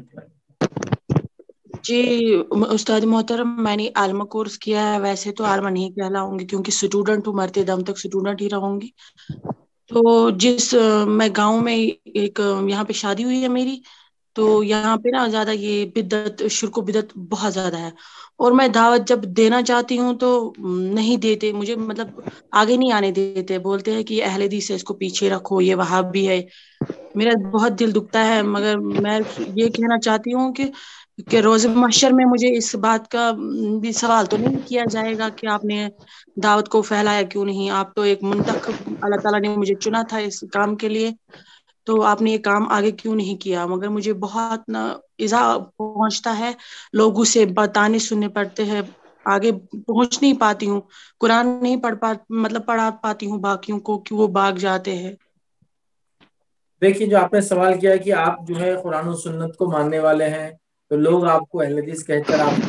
جی استاد محترم، میں نے عالمہ کورس کیا ہے، ویسے تو عالمہ نہیں کہلاؤں گی کیونکہ اسٹوڈنٹ ہوں، مرتے دم تک اسٹوڈنٹ ہی رہوں گی۔ تو جس میں گاؤں میں ایک یہاں پہ شادی ہوئی ہے میری، تو یہاں پہ نا زیادہ یہ بدعت، شرک و بدعت بہت زیادہ ہے، اور میں دعوت جب دینا چاہتی ہوں تو نہیں دیتے مجھے، مطلب آگے نہیں آنے دیتے، بولتے ہیں کہ یہ اہل حدیث ہے، اس کو پیچھے رکھو، یہ وہابی ہے۔ میرا بہت دل دکھتا ہے، مگر میں یہ کہنا چاہتی ہوں کہ کہ روز محشر میں مجھے اس بات کا بھی سوال تو نہیں کیا جائے گا کہ آپ نے دعوت کو پھیلایا کیوں نہیں؟ آپ تو ایک منتخب، اللہ تعالیٰ نے مجھے چنا تھا اس کام کے لیے، تو آپ نے یہ کام آگے کیوں نہیں کیا؟ مگر مجھے بہت نا ایذا پہنچتا ہے، لوگوں سے بتانے سننے پڑتے ہیں، آگے پہنچ نہیں پاتی ہوں، قرآن نہیں پڑھ پا مطلب پڑھا پاتی ہوں باقیوں کو کہ وہ بھاگ جاتے ہیں۔ دیکھیے جو آپ نے سوال کیا ہے کہ آپ جو ہے قرآن و سنت کو ماننے والے ہیں، تو لوگ آپ کو اہل حدیث کہہ کر آپ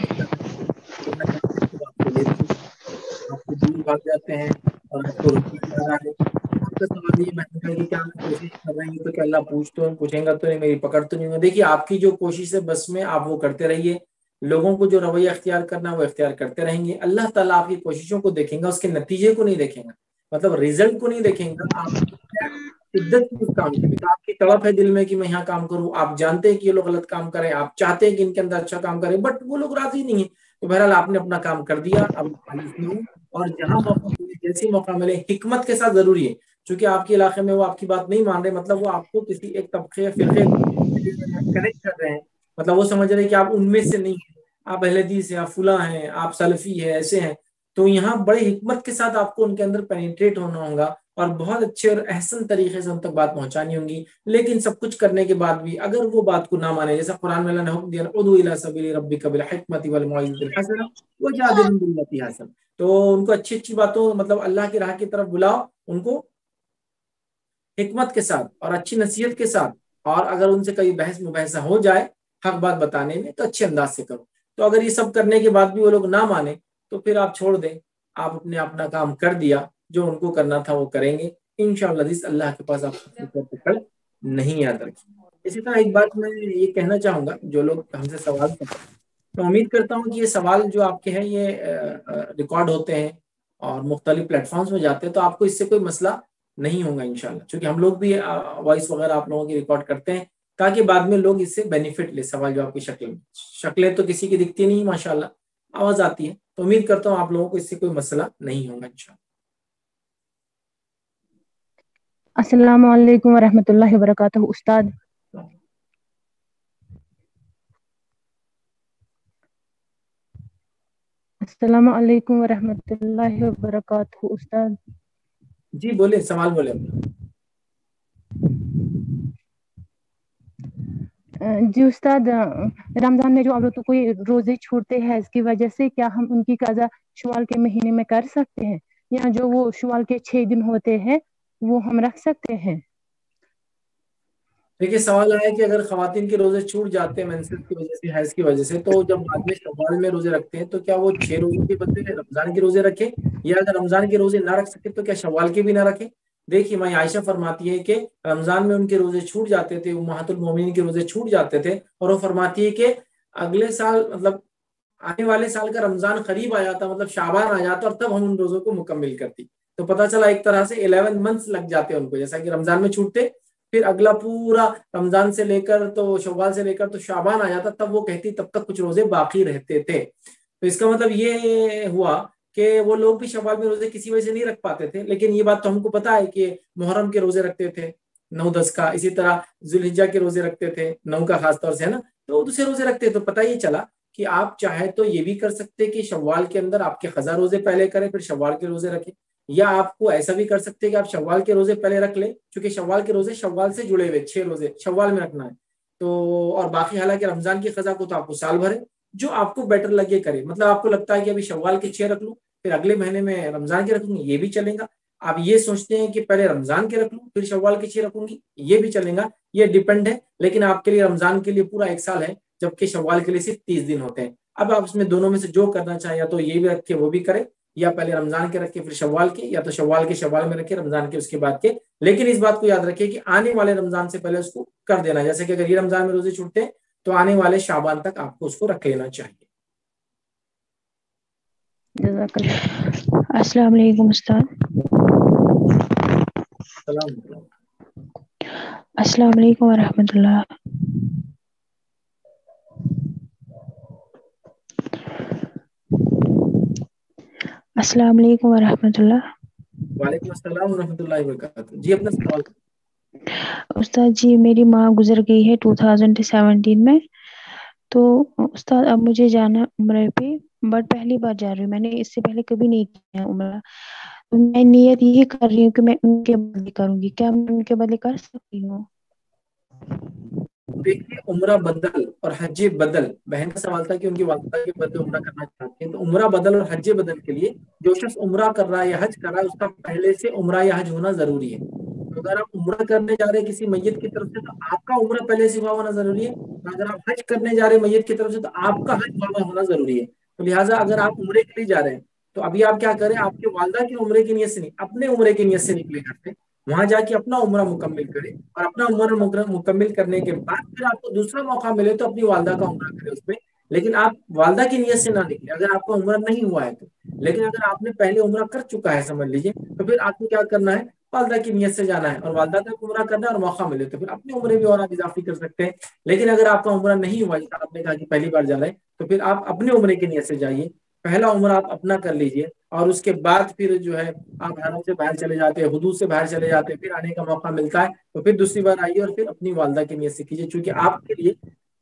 آپ کو دور بھاگ جاتے ہیں اور آپ کو روکا جا رہا ہے۔ آپ کا سوال یہ ہے کہ کیا آپ کوشش کر رہے ہیں تو کہ اللہ پوچھ تو پوچھیں گا تو نہیں، میری پکڑ تو نہیں ہوگا۔ دیکھیے آپ کی جو کوشش ہے بس میں آپ وہ کرتے رہیے، لوگوں کو جو رویہ اختیار کرنا وہ اختیار کرتے رہیں گے، اللہ تعالیٰ آپ کی کوششوں کو دیکھیں گا، اس کے نتیجے کو نہیں دیکھیں گا، مطلب ریزلٹ کو نہیں دیکھیں گا، آپ شدت کی اس کام کی، آپ کی تڑپ ہے دل میں کہ میں یہاں کام کروں، آپ جانتے ہیں کہ یہ لوگ غلط کام کریں، آپ چاہتے ہیں کہ ان کے اندر اچھا کام کریں، بٹ وہ لوگ راضی نہیں ہیں، تو بہرحال آپ نے اپنا کام کر دیا، اب اور جہاں موقع ملے، جیسی موقع ملے، حکمت کے ساتھ ضروری ہے، چونکہ آپ کے علاقے میں وہ آپ کی بات نہیں مان رہے، مطلب وہ آپ کو کسی ایک طبقے فرقے کنیکٹ کر رہے ہیں، مطلب وہ سمجھ رہے ہیں کہ آپ ان میں سے نہیں ہیں، آپ اہل حدیث ہیں، آپ فلاں ہیں، آپ سلفی ہیں، ایسے ہیں. تو یہاں بڑی حکمت کے ساتھ آپ کو ان کے اندر پینیٹریٹ ہونا ہوگا اور بہت اچھے اور احسن طریقے سے ان تک بات پہنچانی ہوگی. لیکن سب کچھ کرنے کے بعد بھی اگر وہ بات کو نہ مانے، جیسا قرآن میں اللہ نے حکم دیا ادعو الی سبیل ربک بالحکمۃ والموعظۃ الحسنہ وجادلہم بالتی احسن، تو ان کو اچھی اچھی باتوں مطلب اللہ کی راہ کی طرف بلاؤ، ان کو حکمت کے ساتھ اور اچھی نصیحت کے ساتھ، اور اگر ان سے کئی بحث مباحثہ ہو جائے حق بات بتانے میں تو اچھے انداز سے کرو. تو اگر یہ سب کرنے کے بعد بھی وہ لوگ نہ مانے تو پھر آپ چھوڑ دیں، آپ اپنے اپنا کام کر دیا، جو ان کو کرنا تھا وہ کریں گے انشاءاللہ. اللہ کے پاس آپ کو پکڑ نہیں یاد رکھیں. اسی طرح ایک بات میں یہ کہنا چاہوں گا، جو لوگ ہم سے سوال کرتے ہیں، تو امید کرتا ہوں کہ یہ سوال جو آپ کے ہیں یہ ریکارڈ ہوتے ہیں اور مختلف پلیٹ فارمز میں جاتے ہیں، تو آپ کو اس سے کوئی مسئلہ نہیں ہوگا انشاءاللہ، چونکہ ہم لوگ بھی وائس وغیرہ آپ لوگوں کی ریکارڈ کرتے ہیں تاکہ بعد میں لوگ اس سے بینیفٹ لے. سوال جو آپ کی شکل میں، شکلیں تو کسی کی دکھتی نہیں ماشاءاللہ، آواز آتی ہے، تو امید کرتا ہوں آپ لوگوں کو اس سے کوئی مسئلہ نہیں ہوگا انشاءاللہ. السلام علیکم ورحمۃ اللہ وبرکاتہ. استاد السلام علیکم ورحمۃ اللہ وبرکاتہ. استاد جی بولے، سوال بولے. جی استاد، رمضان میں جو عورتوں کو روزے چھوڑتے ہیں اس کی وجہ سے کیا ہم ان کی قضا شوال کے مہینے میں کر سکتے ہیں، یا جو وہ شوال کے چھ دن ہوتے ہیں وہ ہم رکھ سکتے ہیں؟ دیکھیے سوال آیا کہ اگر خواتین کے روزے چھوٹ جاتے ہیں مینسس کی وجہ سے، حیض کی وجہ سے، تو جب بعد میں شوال میں روزے رکھتے ہیں تو کیا وہ چھ روزوں کے بدلے رمضان کے روزے رکھیں، یا اگر رمضان کے روزے نہ رکھ سکے تو کیا شوال کے بھی نہ رکھیں؟ دیکھیے ماں عائشہ فرماتی ہے کہ رمضان میں ان کے روزے چھوٹ جاتے تھے، امہات المومنین کے روزے چھوٹ جاتے تھے، اور وہ فرماتی ہے کہ اگلے سال مطلب آنے والے سال کا رمضان قریب آ جاتا، مطلب شعبان آ جاتا، اور تب ہم ان روزوں کو مکمل کرتی. تو پتہ چلا ایک طرح سے الیون منتھس لگ جاتے ان کو، جیسا کہ رمضان میں چھوٹتے پھر اگلا پورا رمضان سے لے کر تو شوال سے لے کر تو شعبان آ جاتا، تب وہ کہتی تب تک کچھ روزے باقی رہتے تھے. تو اس کا مطلب یہ ہوا کہ وہ لوگ بھی شوال میں روزے کسی وجہ سے نہیں رکھ پاتے تھے. لیکن یہ بات تو ہم کو پتا ہے کہ محرم کے روزے رکھتے تھے نو دس کا، اسی طرح ذوالحجہ کے روزے رکھتے تھے نو کا خاص طور سے، ہے نا، تو دوسرے روزے رکھتے. تو پتہ یہ چلا کہ آپ چاہے تو یہ بھی کر سکتے کہ شوال کے اندر آپ کے قضا روزے پہلے کریں پھر شوال کے روزے رکھیں، یا آپ کو ایسا بھی کر سکتے کہ آپ شوال کے روزے پہلے رکھ لیں، کیونکہ شوال کے روزے شوال سے جڑے ہوئے چھ روزے شوال میں رکھنا ہے تو، اور باقی حالانکہ رمضان کی قضا کو تو آپ کو سال بھر ہے، جو آپ کو بیٹر لگے کرے. مطلب آپ کو لگتا ہے کہ ابھی شوال کے چھ رکھ لوں پھر اگلے مہینے میں رمضان کے رکھوں گی، یہ بھی چلیں گا. آپ یہ سوچتے ہیں کہ پہلے رمضان کے رکھ لوں پھر شوال کے چھ رکھوں گی، یہ بھی چلیں گا. یہ ڈیپینڈ ہے، لیکن آپ کے لیے رمضان کے لیے پورا ایک سال ہے جبکہ شوال کے لیے صرف تیس دن ہوتے ہیں. اب آپ اس میں دونوں میں سے جو کرنا چاہیں، یا تو یہ بھی رکھے وہ بھی کرے، یا پہلے رمضان کے رکھے پھر شوال کے، یا تو شوال کے شوال میں رکھے رمضان کے اس کے بعد کے. لیکن اس بات کو یاد رکھے کہ آنے والے رمضان سے پہلے اس کو کر دینا، جیسے کہ اگر یہ رمضان میں روزے چھوٹتے ہیں تو آنے والے شعبان تک آپ کو اس کو رکھ لینا چاہیے. السلام علیکم استاد. السلام السلام علیکم ورحمۃ اللہ. السلام علیکم ورحمۃ اللہ. وعلیکم السلام ورحمۃ اللہ وبرکاتہ. جی اپنا سوال. استاد جی میری ماں گزر گئی ہے ٹو تھاؤزینڈ سیونٹین میں، تو استاد اب مجھے جانا عمرے پہ، بٹ پہلی بار جا رہی ہوں، میں نے اس سے پہلے کبھی نہیں کیا عمرہ. میں نیت یہ کر رہی ہوں کہ میں ان کے بدلے کروں گی، کیا میں ان کے بدلے کر سکتی ہوں؟ دیکھیے عمرہ بدل اور حج بدل، بہن کا سوال تھا کہ ان کی والدہ کے بدلے عمرہ کرنا چاہتے ہیں، تو عمرہ بدل اور حج بدل کے لیے جو شخص عمرہ کر رہا ہے یا حج کر رہا ہے اس کا پہلے سے عمرہ یا حج ہونا ضروری ہے. تو اگر آپ عمرہ کرنے جا رہے ہیں کسی میت کی طرف سے تو آپ کا عمرہ پہلے سے ہوا ہونا ضروری ہے، اگر آپ حج کرنے جا رہے ہیں میت کی طرف سے تو آپ کا حج ہوا ہونا ضروری ہے. تو لہٰذا اگر آپ عمرے کے لیے جا رہے ہیں تو ابھی آپ کیا کریں، آپ کے والدہ کے عمرے کی نیت سے نہیں، اپنے عمرے کی نیت سے نکلے کرتے، وہاں جا کے اپنا عمرہ مکمل کرے، اور اپنا عمرہ مکمل کرنے کے بعد پھر آپ کو دوسرا موقع ملے تو اپنی والدہ کا عمرہ کرے اس میں. لیکن آپ والدہ کی نیت سے نہ نکلے اگر آپ کا عمرہ نہیں ہوا ہے تو. لیکن اگر آپ نے پہلے عمرہ کر چکا ہے سمجھ لیجیے تو پھر آپ کو کیا کرنا ہے، والدہ کی نیت سے جانا ہے، اور والدہ کا عمرہ کرنا ہے اور موقع ملے تو پھر اپنے عمرے بھی اور آپ اضافی کر سکتے ہیں. لیکن اگر آپ کا عمرہ نہیں ہوا جیسا آپ نے کہا کہ پہلی بار جا رہے ہیں تو پھر آپ اپنے عمرے کی نیت سے جائیے، پہلا عمرہ آپ اپنا کر لیجئے، اور اس کے بعد پھر جو ہے آپ حرم سے باہر چلے جاتے ہیں، حدود سے باہر چلے جاتے ہیں، پھر آنے کا موقع ملتا ہے تو پھر دوسری بار آئیے اور پھر اپنی والدہ کی نیت سے کیجیے، چونکہ آپ کے لیے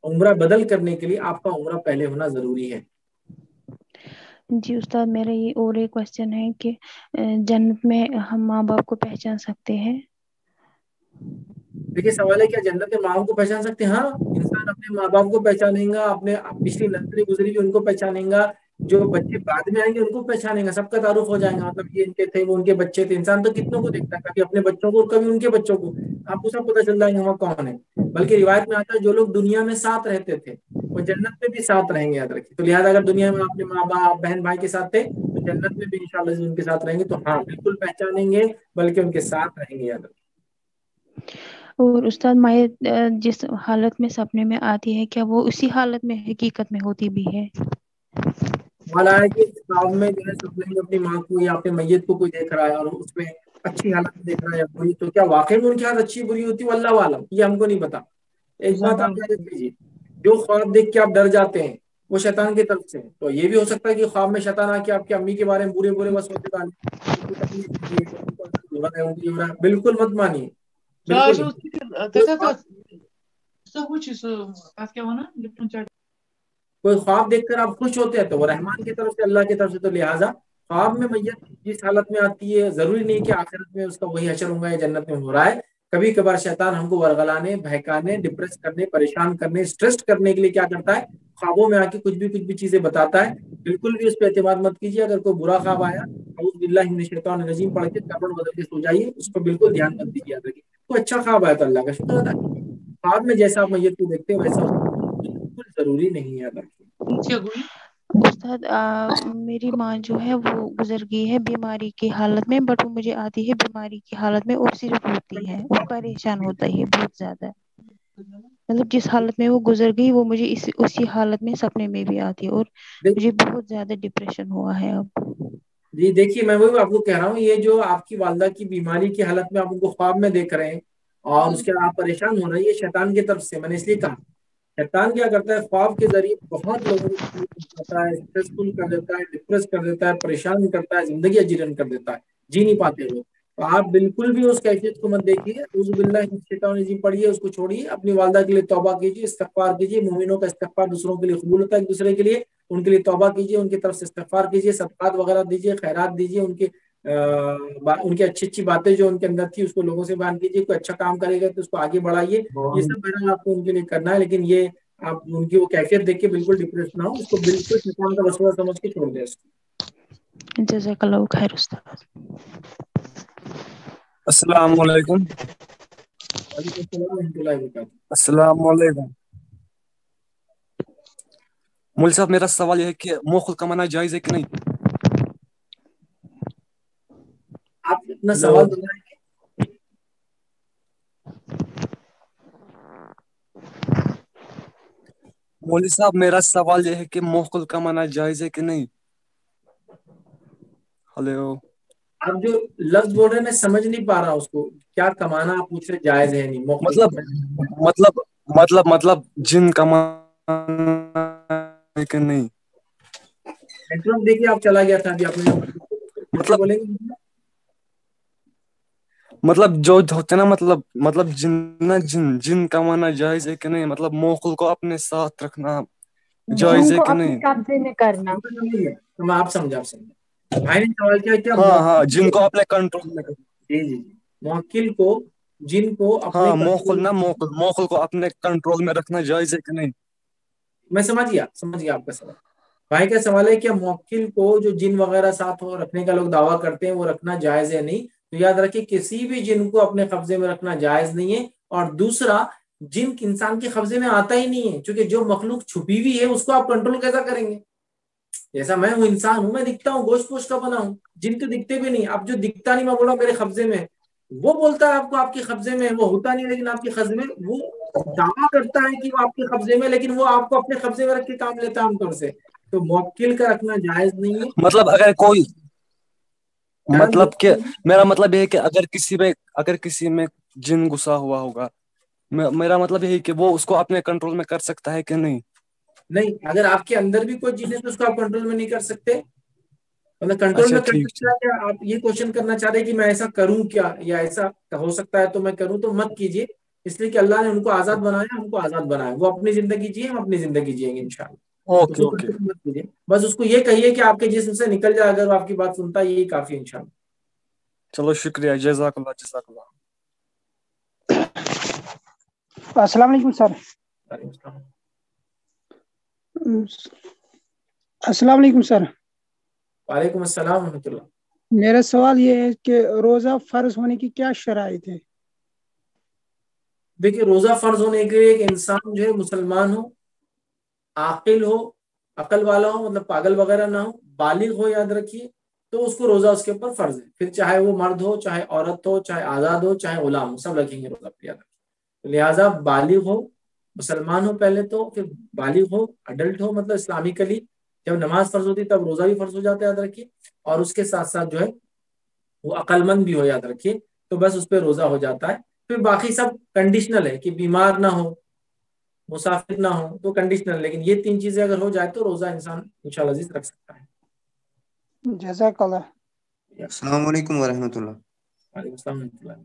عمرہ بدل کرنے کے لیے آپ کا عمرہ پہلے ہونا ضروری ہے. جی استاد میرا یہ اور ایک کوشچن ہے کہ جنت میں ہم ماں باپ کو پہچان سکتے ہیں؟ دیکھیے سوال ہے کیا جنت میں ماں باپ کو پہچان سکتے ہیں؟ ہاں انسان اپنے ماں باپ کو پہچانے گا, اپنے پچھلی نسلیں گزری ہوئی ان کو پہچانے گا, جو بچے بعد میں آئیں گے ان کو پہچانے گا, سب کا تعارف ہو جائے گا. مطلب یہ ان کے تھے, وہ ان کے بچے تھے. انسان تو کتنوں کو دیکھتا ہے, کبھی اپنے بچوں کو, کبھی ان کے بچوں کو. آپ کو سب پتہ چل جائے گا وہ کون ہے. بلکہ روایت میں آتا ہے جو لوگ دنیا میں ساتھ رہتے تھے وہ جنت میں بھی ساتھ رہیں گے, یاد رکھیے. تو لہٰذا اگر دنیا میں اپنے ماں باپ بہن بھائی کے ساتھ تھے تو جنت میں بھی انشاءاللہ ان کے ساتھ رہیں گے. تو ہاں بالکل پہچانیں گے, بلکہ ان کے ساتھ رہیں گے, یاد رکھیے. اور استاد مائع جس حالت میں سپنے میں آتی ہے کیا وہ اسی حالت میں حقیقت میں ہوتی بھی ہے؟ حال ہے کہ خواب میں جو ہے سپنے میں اپنی ماں کو یا اپنے میت کو کوئی دیکھ رہا ہے اور اس میں اچھی حالت میں دیکھ رہا ہے یا بری, تو کیا واقعی میں ان کی حالت اچھی بری ہوتی ہے؟ اللہ عالم, یہ ہم کو نہیں پتا. ایک بات آپ یاد رکھیے, جو خواب دیکھ کے آپ ڈر جاتے ہیں وہ شیطان کی طرف سے. تو یہ بھی ہو سکتا ہے کہ خواب میں شیطان آ کے آپ کی امی کے بارے میں برے برے وسوسے ڈالے, ان کو تکلیف دیجیے, بالکل مت مانیے, بالکل نہیں. کوئی خواب دیکھ کر آپ خوش ہوتے ہیں تو وہ رحمان کی طرف سے, اللہ کی طرف سے. تو لہٰذا خواب میں میت جس حالت میں آتی ہے ضروری نہیں کہ آخرت میں اس کا وہی حشر ہوگا یا جنت میں ہو رہا ہے. کبھی کبھار شیطان ہم کو ورغلانے, بہکانے, ڈپریس کرنے, پریشان کرنے, اسٹریس کرنے کے لیے کیا کرتا ہے, خوابوں میں آ کے کچھ بھی کچھ بھی چیزیں بتاتا ہے. بالکل بھی اس پہ اعتماد مت کیجیے. اگر کوئی برا خواب آیا اعوذ باللہ من الشیطان الرجیم پڑھ کے کپڑ بدل کے سو جائیے, اس پر بالکل دھیان مت دیجیے. یاد رکھیے کوئی اچھا خواب آیا تو اللہ کا شکر ادا کیجیے. خواب میں جیسا آپ میت کو دیکھتے ہیں ویسا بالکل ضروری نہیں. یاد رکھیے. استاد میری ماں جو ہے وہ گزر گئی ہے بیماری کی حالت میں, بٹ وہ مجھے آتی ہے بیماری کی حالت میں اور صرف روتی ہے اور پریشان ہوتا ہے بہت زیادہ. مطلب جس حالت میں وہ گزر گئی وہ مجھے اس اسی حالت میں سپنے میں بھی آتی ہے اور مجھے بہت زیادہ ڈپریشن ہوا ہے اب. جی دیکھیے میں وہی آپ کو کہہ رہا ہوں, یہ جو آپ کی والدہ کی بیماری کی حالت میں آپ ان کو خواب میں دیکھ رہے ہیں اور اس کے آپ پریشان ہو رہے ہیں, یہ شیطان کی طرف سے. میں نے اس لیے کہا شیطان کیا کرتا ہے, خواب کے ذریعے بہت لوگوں کو کرتا ہے, اسٹریسفل کر دیتا ہے, ڈپریس کر دیتا ہے, پریشان کرتا ہے, زندگی اجیرن کر دیتا ہے, جی نہیں پاتے وہ. تو آپ بالکل بھی اس کیفیت کو مت دیکھیے. اعوذ باللہ من الشیطان الرجیم پڑھیے, اس کو چھوڑیے, اپنی والدہ کے لیے توبہ کیجیے, استغفار کیجیے. مومنوں کا استغفار دوسروں کے لیے قبول ہوتا ہے, ایک دوسرے کے لیے. ان کے لیے توبہ کیجیے, ان کی طرف سے استغفار کیجیے, صدقات وغیرہ دیجیے, خیرات دیجیے. ان کے ان کی اچھی اچھی باتیں جو ان کے اندر تھی اس کو لوگوں سے بیان کیجیے. کوئی اچھا کام کرے گا تو اس کو آگے بڑھائیے. یہ سب بہرحال آپ کو ان کے لیے کرنا ہے, لیکن یہ آپ ان کی وہ کیفیت دیکھ کے بالکل ڈپریس نہ ہو. اس کو بالکل شیطان کا وسوسہ سمجھ کے چھوڑ دیں. اس کو جزاک اللہ خیر استاد. السلام علیکم. وعلیکم السلام ورحمۃ اللہ وبرکاتہ. السلام علیکم. مول صاحب میرا سوال یہ ہے کہ موخل کمانا جائز ہے کہ نہیں؟ آپ اپنا سوال دہرائیں گے؟ مولوی صاحب میرا سوال یہ ہے کہ موخل کمانا جائز ہے کہ نہیں؟ ہلو. آپ جو لفظ بول رہے ہیں میں سمجھ نہیں پا رہا اس کو, کیا کمانا آپ پوچھ رہے جائز ہے نہیں؟ مطلب مطلب مطلب مطلب جن کمانا ہے کہ نہیں؟ نیٹورک دیکھیے آپ چلا گیا تھا ابھی آپ نے بولیں گے. مطلب جو ہوتے نا مطلب مطلب جن نہ جن جن کمانا جائز ہے کہ نہیں, مطلب موخل کو اپنے ساتھ رکھنا جائز ہے کہ نہیں؟ قبضے میں کرنا. میں آپ سمجھا آپ سمجھا بھائی نے سوال کیا کیا ہاں ہاں جن کو اپنے کنٹرول میں کرنا. جی جی جی موکل کو جن کو اپنے ہاں موخل نہ موخل موخل کو اپنے کنٹرول میں رکھنا جائز ہے کہ نہیں؟ میں سمجھ گیا سمجھ گیا آپ کا سوال. بھائی کا سوال ہے کہ موکل کو جو جن وغیرہ ساتھ ہو رکھنے کا لوگ دعویٰ کرتے ہیں وہ رکھنا جائز ہے نہیں. تو یاد رکھیں کسی بھی جن کو اپنے قبضے میں رکھنا جائز نہیں ہے. اور دوسرا جن انسان کے قبضے میں آتا ہی نہیں ہے, کیونکہ جو مخلوق چھپی ہوئی ہے اس کو آپ کنٹرول کیسا کریں گے؟ جیسا میں ہوں انسان ہوں, میں دکھتا ہوں گوشت پوش کا بنا ہوں, جن تو دکھتے بھی نہیں. اب جو دکھتا نہیں میں بولا میرے قبضے میں, وہ بولتا ہے آپ کو آپ کے قبضے میں, وہ ہوتا نہیں لیکن آپ کے قبضے میں, وہ دعویٰ کرتا ہے کہ وہ آپ کے قبضے میں, لیکن وہ آپ کو اپنے قبضے میں رکھ کے کام لیتا ہے عام طور سے. تو موکل کا رکھنا جائز نہیں ہے. مطلب اگر کوئی مطلب کہ میرا مطلب یہ ہے کہ اگر کسی میں اگر کسی میں جن گھسا ہوا ہوگا, میرا مطلب یہی کہ وہ اس کو اپنے کنٹرول میں کر سکتا ہے کہ نہیں؟ نہیں, اگر آپ کے اندر بھی کوئی چیز ہے تو اس کو آپ کنٹرول میں نہیں کر سکتے. مطلب کنٹرول میں کر سکتا ہے. آپ یہ کوشچن کرنا چاہ رہے ہیں کہ میں ایسا کروں کیا, یا ایسا ہو سکتا ہے تو میں کروں, تو مت کیجیے. اس لیے کہ اللہ نے ان کو آزاد بنایا، ہم کو آزاد بنایا، وہ اپنی زندگی جیے، ہم اپنی زندگی جیئیں گے انشاءاللہ۔ اوکے اوکے مت کیجیے، بس اس کو یہ کہیے کہ آپ کے جسم سے نکل جائے، اگر وہ آپ کی بات سنتا ہے یہی کافی ہے انشاءاللہ۔ چلو شکریہ، جزاک اللہ جزاک اللہ۔ السلام علیکم سر۔ وعلیکم السلام۔ السلام علیکم سر۔ وعلیکم السلام ورحمۃ اللہ۔ میرا سوال یہ ہے کہ روزہ فرض ہونے کی کیا شرائط ہے؟ دیکھیے روزہ فرض ہونے کے لیے ایک انسان جو ہے مسلمان ہو، عاقل ہو، عقل والا ہو، مطلب پاگل وغیرہ نہ ہو، بالغ ہو، یاد رکھیے، تو اس کو روزہ اس کے اوپر فرض ہے، پھر چاہے وہ مرد ہو، چاہے عورت ہو، چاہے آزاد ہو، چاہے غلام ہو، سب رکھیں گے روزہ پہ، یاد رکھیے۔ لہٰذا بالغ ہو، مسلمان ہو پہلے تو، پھر بالغ ہو، اڈلٹ ہو، مطلب اسلامکلی جب نماز فرض ہوتی تب روزہ بھی فرض ہو جاتا ہے، یاد رکھیے، اور اس کے ساتھ ساتھ جو ہے وہ عقل مند بھی ہو، یاد رکھیے، تو بس اس پہ روزہ ہو جاتا ہے۔ پھر باقی سب کنڈیشنل ہے کہ بیمار نہ ہو، مسافر نہ ہو، تو کنڈیشنل، لیکن یہ تین چیزیں اگر ہو جائے تو روزہ انسان انشاءاللہ عزیز رکھ سکتا ہے۔ جزاک اللہ۔ السلام علیکم ورحمۃ اللہ۔ وعلیکم السلام ورحمۃ اللہ۔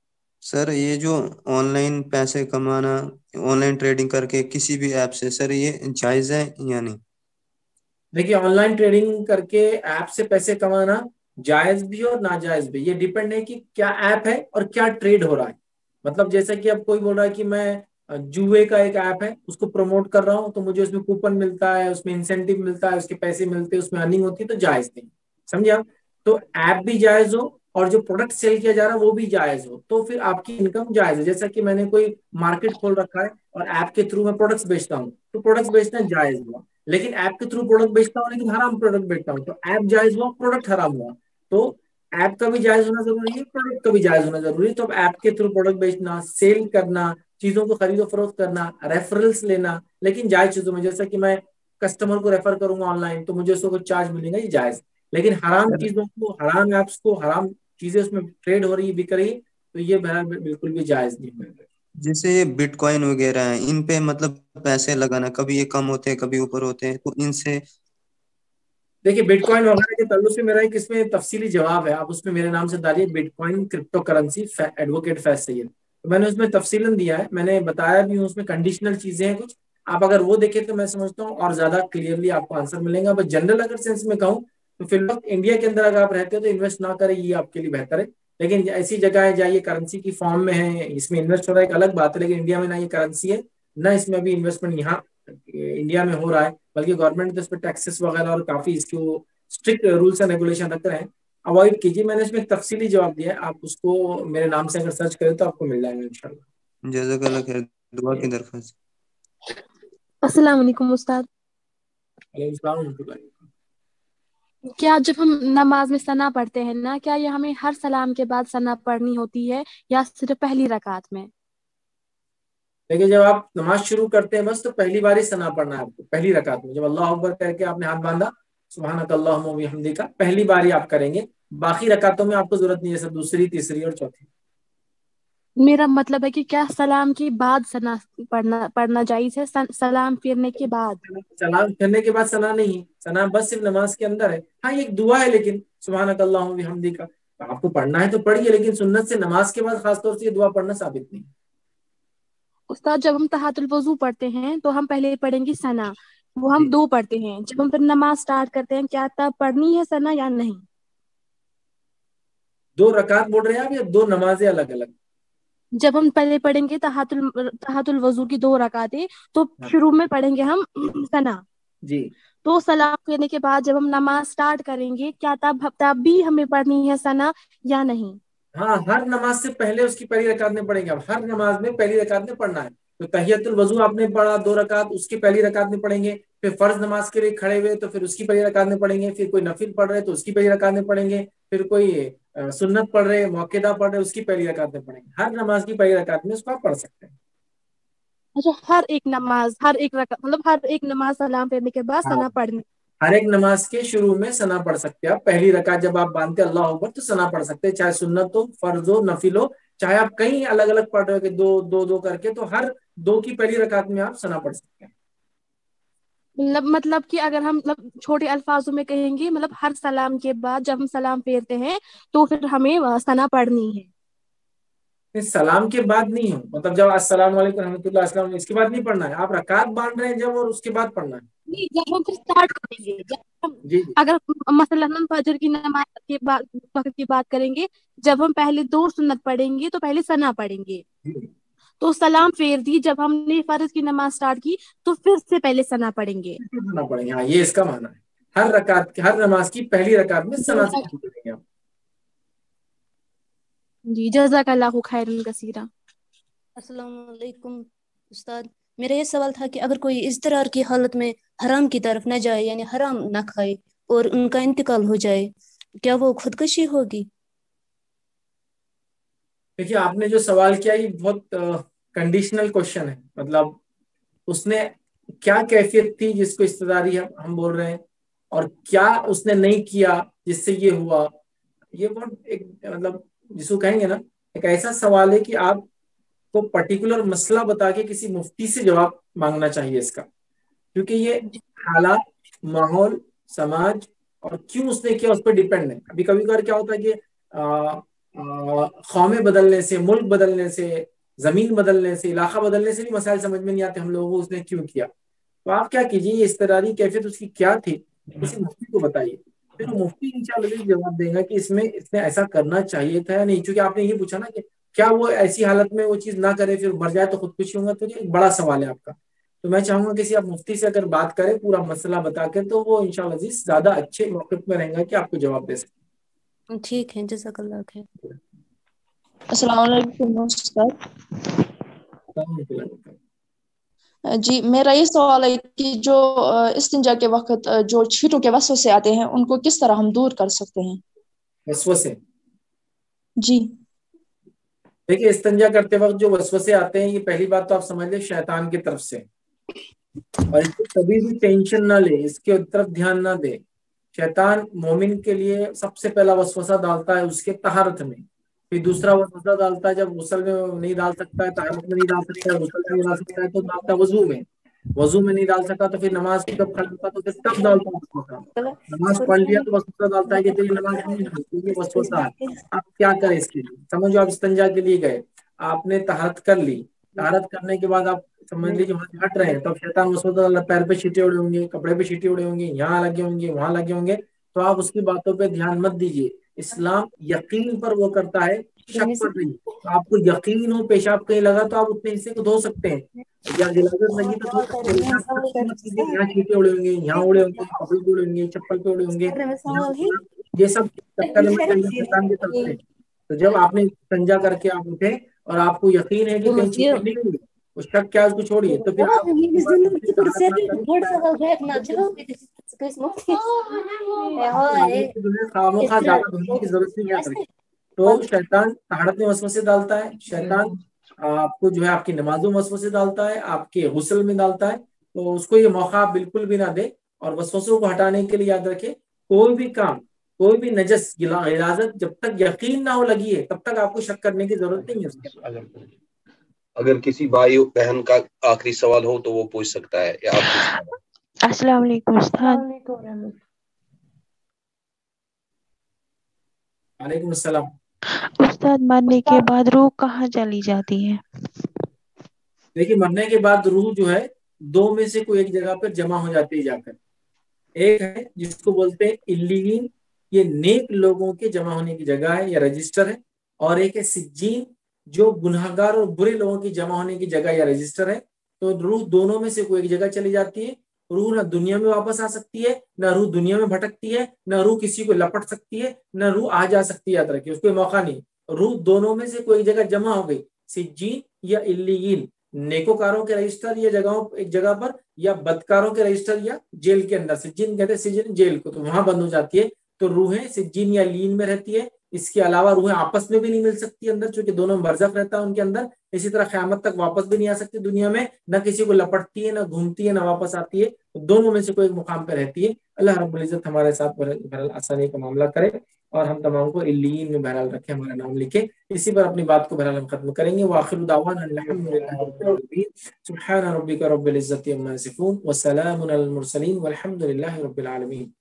سر یہ جو آن لائن پیسے کمانا، آن لائن ٹریڈنگ کر کے کسی بھی ایپ سے، سر یہ جائز ہے یا نہیں؟ دیکھیے آن لائن ٹریڈنگ کر کے ایپ سے پیسے کمانا جائز بھی اور ناجائز بھی، یہ ڈیپینڈ ہے کہ کیا ایپ ہے اور کیا ٹریڈ ہو رہا ہے۔ مطلب جیسا کہ اب کوئی بول رہا ہے کہ میں جوئے کا ایک ایپ ہے اس کو پروموٹ کر رہا ہوں تو مجھے اس میں کوپن ملتا ہے، اس میں انسینٹیو ملتا ہے، اس کے پیسے ملتے ہیں، اس میں ارننگ ہوتی ہے، تو جائز نہیں، سمجھے آپ؟ تو ایپ بھی جائز ہو اور جو پروڈکٹ سیل کیا جا رہا ہے وہ بھی جائز ہو، تو پھر آپ کی انکم جائز ہے۔ جیسا کہ میں نے کوئی مارکیٹ کھول رکھا ہے اور ایپ کے تھرو میں پروڈکٹس بیچتا ہوں تو پروڈکٹس بیچنا جائز ہوا، لیکن ایپ کے تھرو پروڈکٹ بیچتا ہوں لیکن حرام پروڈکٹ بیچتا ہوں تو ایپ جائز ہوا، پروڈکٹ حرام ہوا۔ تو ایپ کا بھی جائز ہونا ضروری ہے، پروڈکٹ کا بھی جائز ہونا ضروری ہے۔ تو اب ایپ کے تھرو پروڈکٹ بیچنا، سیل کرنا، چیزوں کو خرید و فروخت کرنا، ریفرنس لینا، لیکن جائز چیزوں میں، جیسا کہ میں کسٹمر کو ریفر کروں گا آن لائن تو مجھے اس کو کچھ چارج ملے گا، یہ جائز۔ لیکن حرام چیزوں کو، حرام ایپس کو، حرام چیزیں اس میں ٹریڈ ہو رہی ہے، بک رہی ہے، تو یہ بالکل بھی جائز نہیں ہے۔ جیسے یہ بٹ کوائن وغیرہ ہیں، ان پہ مطلب پیسے لگانا، کبھی یہ کم ہوتے ہیں کبھی اوپر ہوتے ہیں، تو ان سے دیکھیے بٹ کوائن وغیرہ کے تعلق سے میرا ایک اس میں تفصیلی جواب ہے، آپ اس میں میرے نام سے ڈالیے bitcoin cryptocurrency advocate Faiz Syed, تو میں نے اس میں تفصیلاً دیا ہے، میں نے بتایا بھی ہوں، اس میں کنڈیشنل چیزیں ہیں کچھ، آپ اگر وہ دیکھیں تو میں سمجھتا ہوں اور زیادہ کلیئرلی آپ کو آنسر ملیں گا۔ بس جنرل اگر سینس میں کہوں تو فی الوقت انڈیا کے اندر اگر آپ رہتے ہو تو انویسٹ نہ کریں، یہ آپ کے لیے بہتر ہے، لیکن ایسی جگہیں جائیے کرنسی کی فارم میں ہے، اس میں انویسٹ ہو رہا ہے، ایک الگ بات ہے، لیکن انڈیا میں نہ یہ کرنسی ہے نہ اس میں ابھی انویسٹمنٹ یہاں انڈیا میں ہو رہا ہے، بلکہ گورنمنٹ اس پہ ٹیکسز وغیرہ اور کافی اس کو اسٹرکٹ رولس اینڈ ریگولیشن رکھ رہے ہیں، اوائڈ کیجیے۔ میں نے اس میں ایک تفصیلی جواب دیا ہے، آپ اس کو میرے نام سے اگر سرچ کریں تو آپ کو مل جائے گا انشاءاللہ۔ جزاک اللہ خیر، دعا کی درخواست۔ السلام علیکم استاد۔ وعلیکم السلام ورحمۃ اللہ۔ کیا جب ہم نماز میں ثنا پڑھتے ہیں نا، کیا یہ ہمیں ہر سلام کے بعد ثنا پڑھنی ہوتی ہے یا صرف پہلی رکعت میں؟ دیکھیے جب آپ نماز شروع کرتے ہیں بس تو پہلی بار ہی ثنا پڑھنا ہے آپ کو، پہلی رکعت میں جب اللہ اکبر کہہ کے آپ نے ہاتھ باندھا سبحانک اللہم و بحمدک، پہلی بار ہی آپ کریں گے، باقی رکعتوں میں آپ کو ضرورت نہیں ہے، سب دوسری، تیسری اور چوتھی۔ میرا مطلب ہے کہ کیا سلام کے بعد ثنا پڑھنا پڑھنا جائز ہے، سلام پھیرنے کے بعد؟ سلام پھیرنے کے بعد ثنا نہیں، ثنا بس صرف نماز کے اندر ہے، ہاں یہ ایک دعا ہے، لیکن سبحانک اللہم و بحمدک آپ کو پڑھنا ہے تو پڑھیے، لیکن سنت سے نماز کے بعد خاص طور سے یہ دعا پڑھنا ثابت نہیں۔ استاد جب ہم تحت الوضو پڑھتے ہیں تو ہم پہلے پڑھیں گے ثنا، وہ ہم دو پڑھتے ہیں، جب ہم پھر نماز سٹارٹ کرتے ہیں کیا تب پڑھنی ہے ثنا یا نہیں؟ دو رکعت بول رہے ہیں آپ یا دو نمازیں الگ الگ؟ جب ہم پہلے پڑھیں گے تحت ال... تحت الوضو کی دو رکعتیں تو شروع میں پڑھیں گے ہم ثنا جی، تو سلام پھیرنے کے بعد جب ہم نماز سٹارٹ کریں گے کیا تب تب بھی ہمیں پڑھنی ہے ثنا یا نہیں؟ ہاں ہر نماز سے پہلے اس کی پہلی رکعت میں پڑھیں گے، اب ہر نماز میں پہلی رکعت میں پڑھنا ہے، تو تحیت الوضو آپ نے پڑھا دو رکعت، اس کی پہلی رکعت میں پڑھیں گے، پھر فرض نماز کے لیے کھڑے ہوئے تو پھر اس کی پہلی رکعت میں پڑھیں گے، پھر کوئی نفل پڑھ رہے تو اس کی پہلی رکعت میں پڑھیں گے، پھر کوئی سنت پڑھ رہے، موقعہ پڑھ رہے، اس کی پہلی رکعت میں پڑھیں گے، ہر نماز کی پہلی رکعت میں اس کو آپ پڑھ سکتے ہیں۔ اچھا، ہر ایک نماز ہر ایک رکعت مطلب ہر ایک نماز سلام پھیرنے کے بعد ثنا پڑھنی؟ ہر ایک نماز کے شروع میں ثنا پڑھ سکتے ہیں آپ، پہلی رکعت جب آپ باندھتے اللہ اکبر تو ثنا پڑھ سکتے ہیں، چاہے سنت ہو، فرض ہو، نفل ہو، چاہے آپ کہیں الگ الگ پڑھ رہے ہو کہ دو دو دو کر کے، تو ہر دو کی پہلی رکعت میں آپ ثنا پڑھ سکتے ہیں۔ مطلب مطلب کہ اگر ہم مطلب چھوٹے الفاظوں میں کہیں گے، مطلب ہر سلام کے بعد جب ہم سلام پھیرتے ہیں تو پھر ہمیں ثنا پڑھنی ہے۔ سلام کے بعد نہیں ہو، مطلب جب السلام علیکم رحمۃ اللہ السلام علیکم اس کے بعد نہیں پڑھنا ہے، آپ رکعت باندھ رہے ہیں جب اور اس کے بعد پڑھنا ہے. نہیں، جب ہم اسٹارٹ کریں گے، جب ہم جی جی اگر مثلاً ہم فجر کی نماز کے بعد وقت کی بات کریں گے، جب ہم پہلے دو سنت پڑھیں گے تو پہلے ثنا پڑھیں گے، تو سلام پھیر دی. جب ہم نے فرض کی نماز اسٹارٹ کی تو پھر سے پہلے ثنا پڑھیں گے. سنا پڑیں گے. ہاں یہ اس کا معنی ہے، ہر رکعت ہر نماز کی پہلی رکعت میں ثنا سے شروع کریں گے آپ. جی جزاک اللہ خیرا کثیرا. السلام علیکم استاد، میرا یہ سوال تھا کہ اگر کوئی اضطرار کی حالت میں حرام کی طرف نہ جائے، یعنی حرام نہ کھائے اور ان کا انتقال ہو جائے، کیا وہ خودکشی ہوگی؟ دیکھیے آپ نے جو سوال کیا یہ بہت کنڈیشنل کوشچن ہے، مطلب اس نے کیا کیفیت تھی جس کو استداری ہم بول رہے ہیں، اور کیا اس نے نہیں کیا جس سے یہ ہوا. یہ بہت ایک مطلب جس کو کہیں گے نا ایک ایسا سوال ہے کہ آپ کو پرٹیکولر مسئلہ بتا کے کسی مفتی سے جواب مانگنا چاہیے اس کا، کیونکہ یہ حالات، ماحول، سماج اور کیوں اس نے کیا اس پہ ڈیپینڈ ہے. ابھی کبھی کبھار کیا ہوتا ہے کہ قومیں بدلنے سے، ملک بدلنے سے، زمین بدلنے سے، علاقہ بدلنے سے بھی مسائل سمجھ میں نہیں آتے ہم لوگوں کو اس نے کیوں کیا. تو آپ کیا کیجیے، یہ اضطراری کیفیت اس کی کیا تھی کسی مفتی کو بتائیے، پھر مفتی انشاءاللہ جواب دے گا کہ اس میں اس نے ایسا کرنا چاہیے تھا یا نہیں. چونکہ آپ نے یہ پوچھا نا کہ کیا وہ ایسی حالت میں وہ چیز نہ کرے پھر مر جائے تو خودکشی ہوگا، تو یہ ایک بڑا سوال ہے آپ کا. تو میں چاہوں گا کسی آپ مفتی سے اگر بات کریں پورا مسئلہ بتا کے تو وہ انشاءاللہ عزیز زیادہ اچھے موقف میں رہیں گا کہ آپ کو جواب دے سکیں. ٹھیک ہے، جزاک اللہ خیر. السلام علیکم استاد. جی میرا یہ سوال ہے کہ جو استنجا کے وقت جو چھینٹوں کے وسوسے آتے ہیں ان کو کس طرح ہم دور کر سکتے ہیں؟ وسوسے؟ جی دیکھیے استنجا کرتے وقت جو وسوسے آتے ہیں یہ پہلی بات تو آپ سمجھ لیں شیطان کی طرف سے، اور اس کو کبھی بھی ٹینشن نہ لے، اس کے طرف دھیان نہ دے. شیطان مومن کے لیے سب سے پہلا وسوسہ ڈالتا ہے اس کے طہارت میں، پھر دوسرا وسوسہ ڈالتا ہے جب غسل میں نہیں ڈال سکتا ہے، طہارت میں نہیں ڈال سکتا ہے، غسل میں نہیں ڈال سکتا ہے تو ڈالتا ہے وضو میں، وضو میں نہیں ڈال سکا تو پھر نماز کو جب کھڑا ہوتا تو پھر تب ڈالتا ہے وسوسہ. نماز پڑھ لیا تو وسوسہ ڈالتا ہے کہ تیری نماز نہیں ہوئی، یہ وسوسہ ہے. آپ کیا کریں اس کے لیے؟ سمجھو آپ استنجا کے لیے گئے، آپ نے طہارت کر لی، طہارت کرنے کے بعد آپ سمجھ لیجیے وہاں ہٹ رہے ہیں، تب شیطان وسوسہ اللہ پیر پہ چھینٹے اڑے ہوں گے، کپڑے پہ چھینٹے اڑے ہوں گے، یہاں لگے ہوں گے، وہاں لگے ہوں گے، تو آپ اس کی باتوں پہ دھیان مت دیجیے. اسلام یقین پر وہ کرتا ہے، شک پر نہیں. آپ کو یقین ہو پیشاب کہیں لگا تو آپ اتنے حصے کو دھو سکتے ہیں، یا غلاظت لگی تو دھو سکتے ہیں. آپ شک مت کیجیے یہاں چھینٹے اڑے ہوں گے، یہاں اڑے ہوں گے، کپڑے پہ اڑے ہوں گے، چپل پہ اڑے ہوں گے، یہ سب چکر میں شیطان کی طرف سے. تو جب آپ نے استنجا کر کے آپ اٹھے اور آپ کو یقین ہے کہ کہیں چھینٹے نہیں ہوئے، اس شک کیا اس کو چھوڑیے. تو پھر آپ خامخواہ زیادہ دھونے کی ضرورت نہیں ہے. تو شیطان طہارت میں وسوسے ڈالتا ہے، شیطان آپ کو جو ہے آپ کی نمازوں میں وسوسے ڈالتا ہے، آپ کے غسل میں ڈالتا ہے. تو اس کو یہ موقع آپ بالکل بھی نہ دے، اور وسوسوں کو ہٹانے کے لیے یاد رکھے کوئی بھی کام، کوئی بھی نجس غلاظت جب تک یقین نہ ہو لگی ہے تب تک آپ کو شک کرنے کی ضرورت نہیں ہے. اگر کسی بھائی بہن کا آخری سوال ہو تو وہ پوچھ سکتا ہے یا آپ پوچھ. السلام علیکم استاد. وعلیکم السلام. استاد مرنے کے بعد روح کہاں چلی جاتی ہے؟ دیکھیے مرنے کے بعد روح جو ہے دو میں سے کوئی ایک جگہ پر جمع ہو جاتی ہے جا کر. ایک ہے جس کو بولتے ہیں علیین، یہ نیک لوگوں کے جمع ہونے کی جگہ ہے یا رجسٹر ہے، اور ایک ہے سجین جو گناہگار اور برے لوگوں کی جمع ہونے کی جگہ یا رجسٹر ہے. تو روح دونوں میں سے کوئی ایک جگہ چلی جاتی ہے. روح نہ دنیا میں واپس آ سکتی ہے، نہ روح دنیا میں بھٹکتی ہے، نہ روح کسی کو لپٹ سکتی ہے، نہ روح آ جا سکتی ہے. یاد رکھیے اس کو موقع نہیں. روح دونوں میں سے کوئی جگہ جمع ہو گئی، سجین یا علیین، نیکوکاروں کے رجسٹر یا جگہوں ایک جگہ پر، یا بدکاروں کے رجسٹر یا جیل کے اندر. سجین کہتے ہیں سجن جیل کو، تو وہاں بند ہو جاتی ہے. تو روحیں سجین یا علیین میں رہتی ہے. اس کے علاوہ روحیں آپس میں بھی نہیں مل سکتی اندر، چونکہ دونوں برزخ رہتا ہے ان کے اندر. اسی طرح قیامت تک واپس بھی نہیں آ سکتی دنیا میں، نہ کسی کو لپٹتی ہے، نہ گھومتی ہے، نہ واپس آتی ہے. دونوں میں سے کوئی ایک مقام پہ رہتی ہے. اللہ رب العزت ہمارے ساتھ بہرحال آسانی کا معاملہ کرے اور ہم تمام کو علیین میں بہرحال رکھے، ہمارا نام لکھے. اسی پر اپنی بات کو بہرحال ہم ختم کریں گے. وآخر دعوانا الحمدللہ رب العالمین، سبحان ربک رب العزت عما یصفون وسلام علی المرسلین والحمد للہ رب العالمین.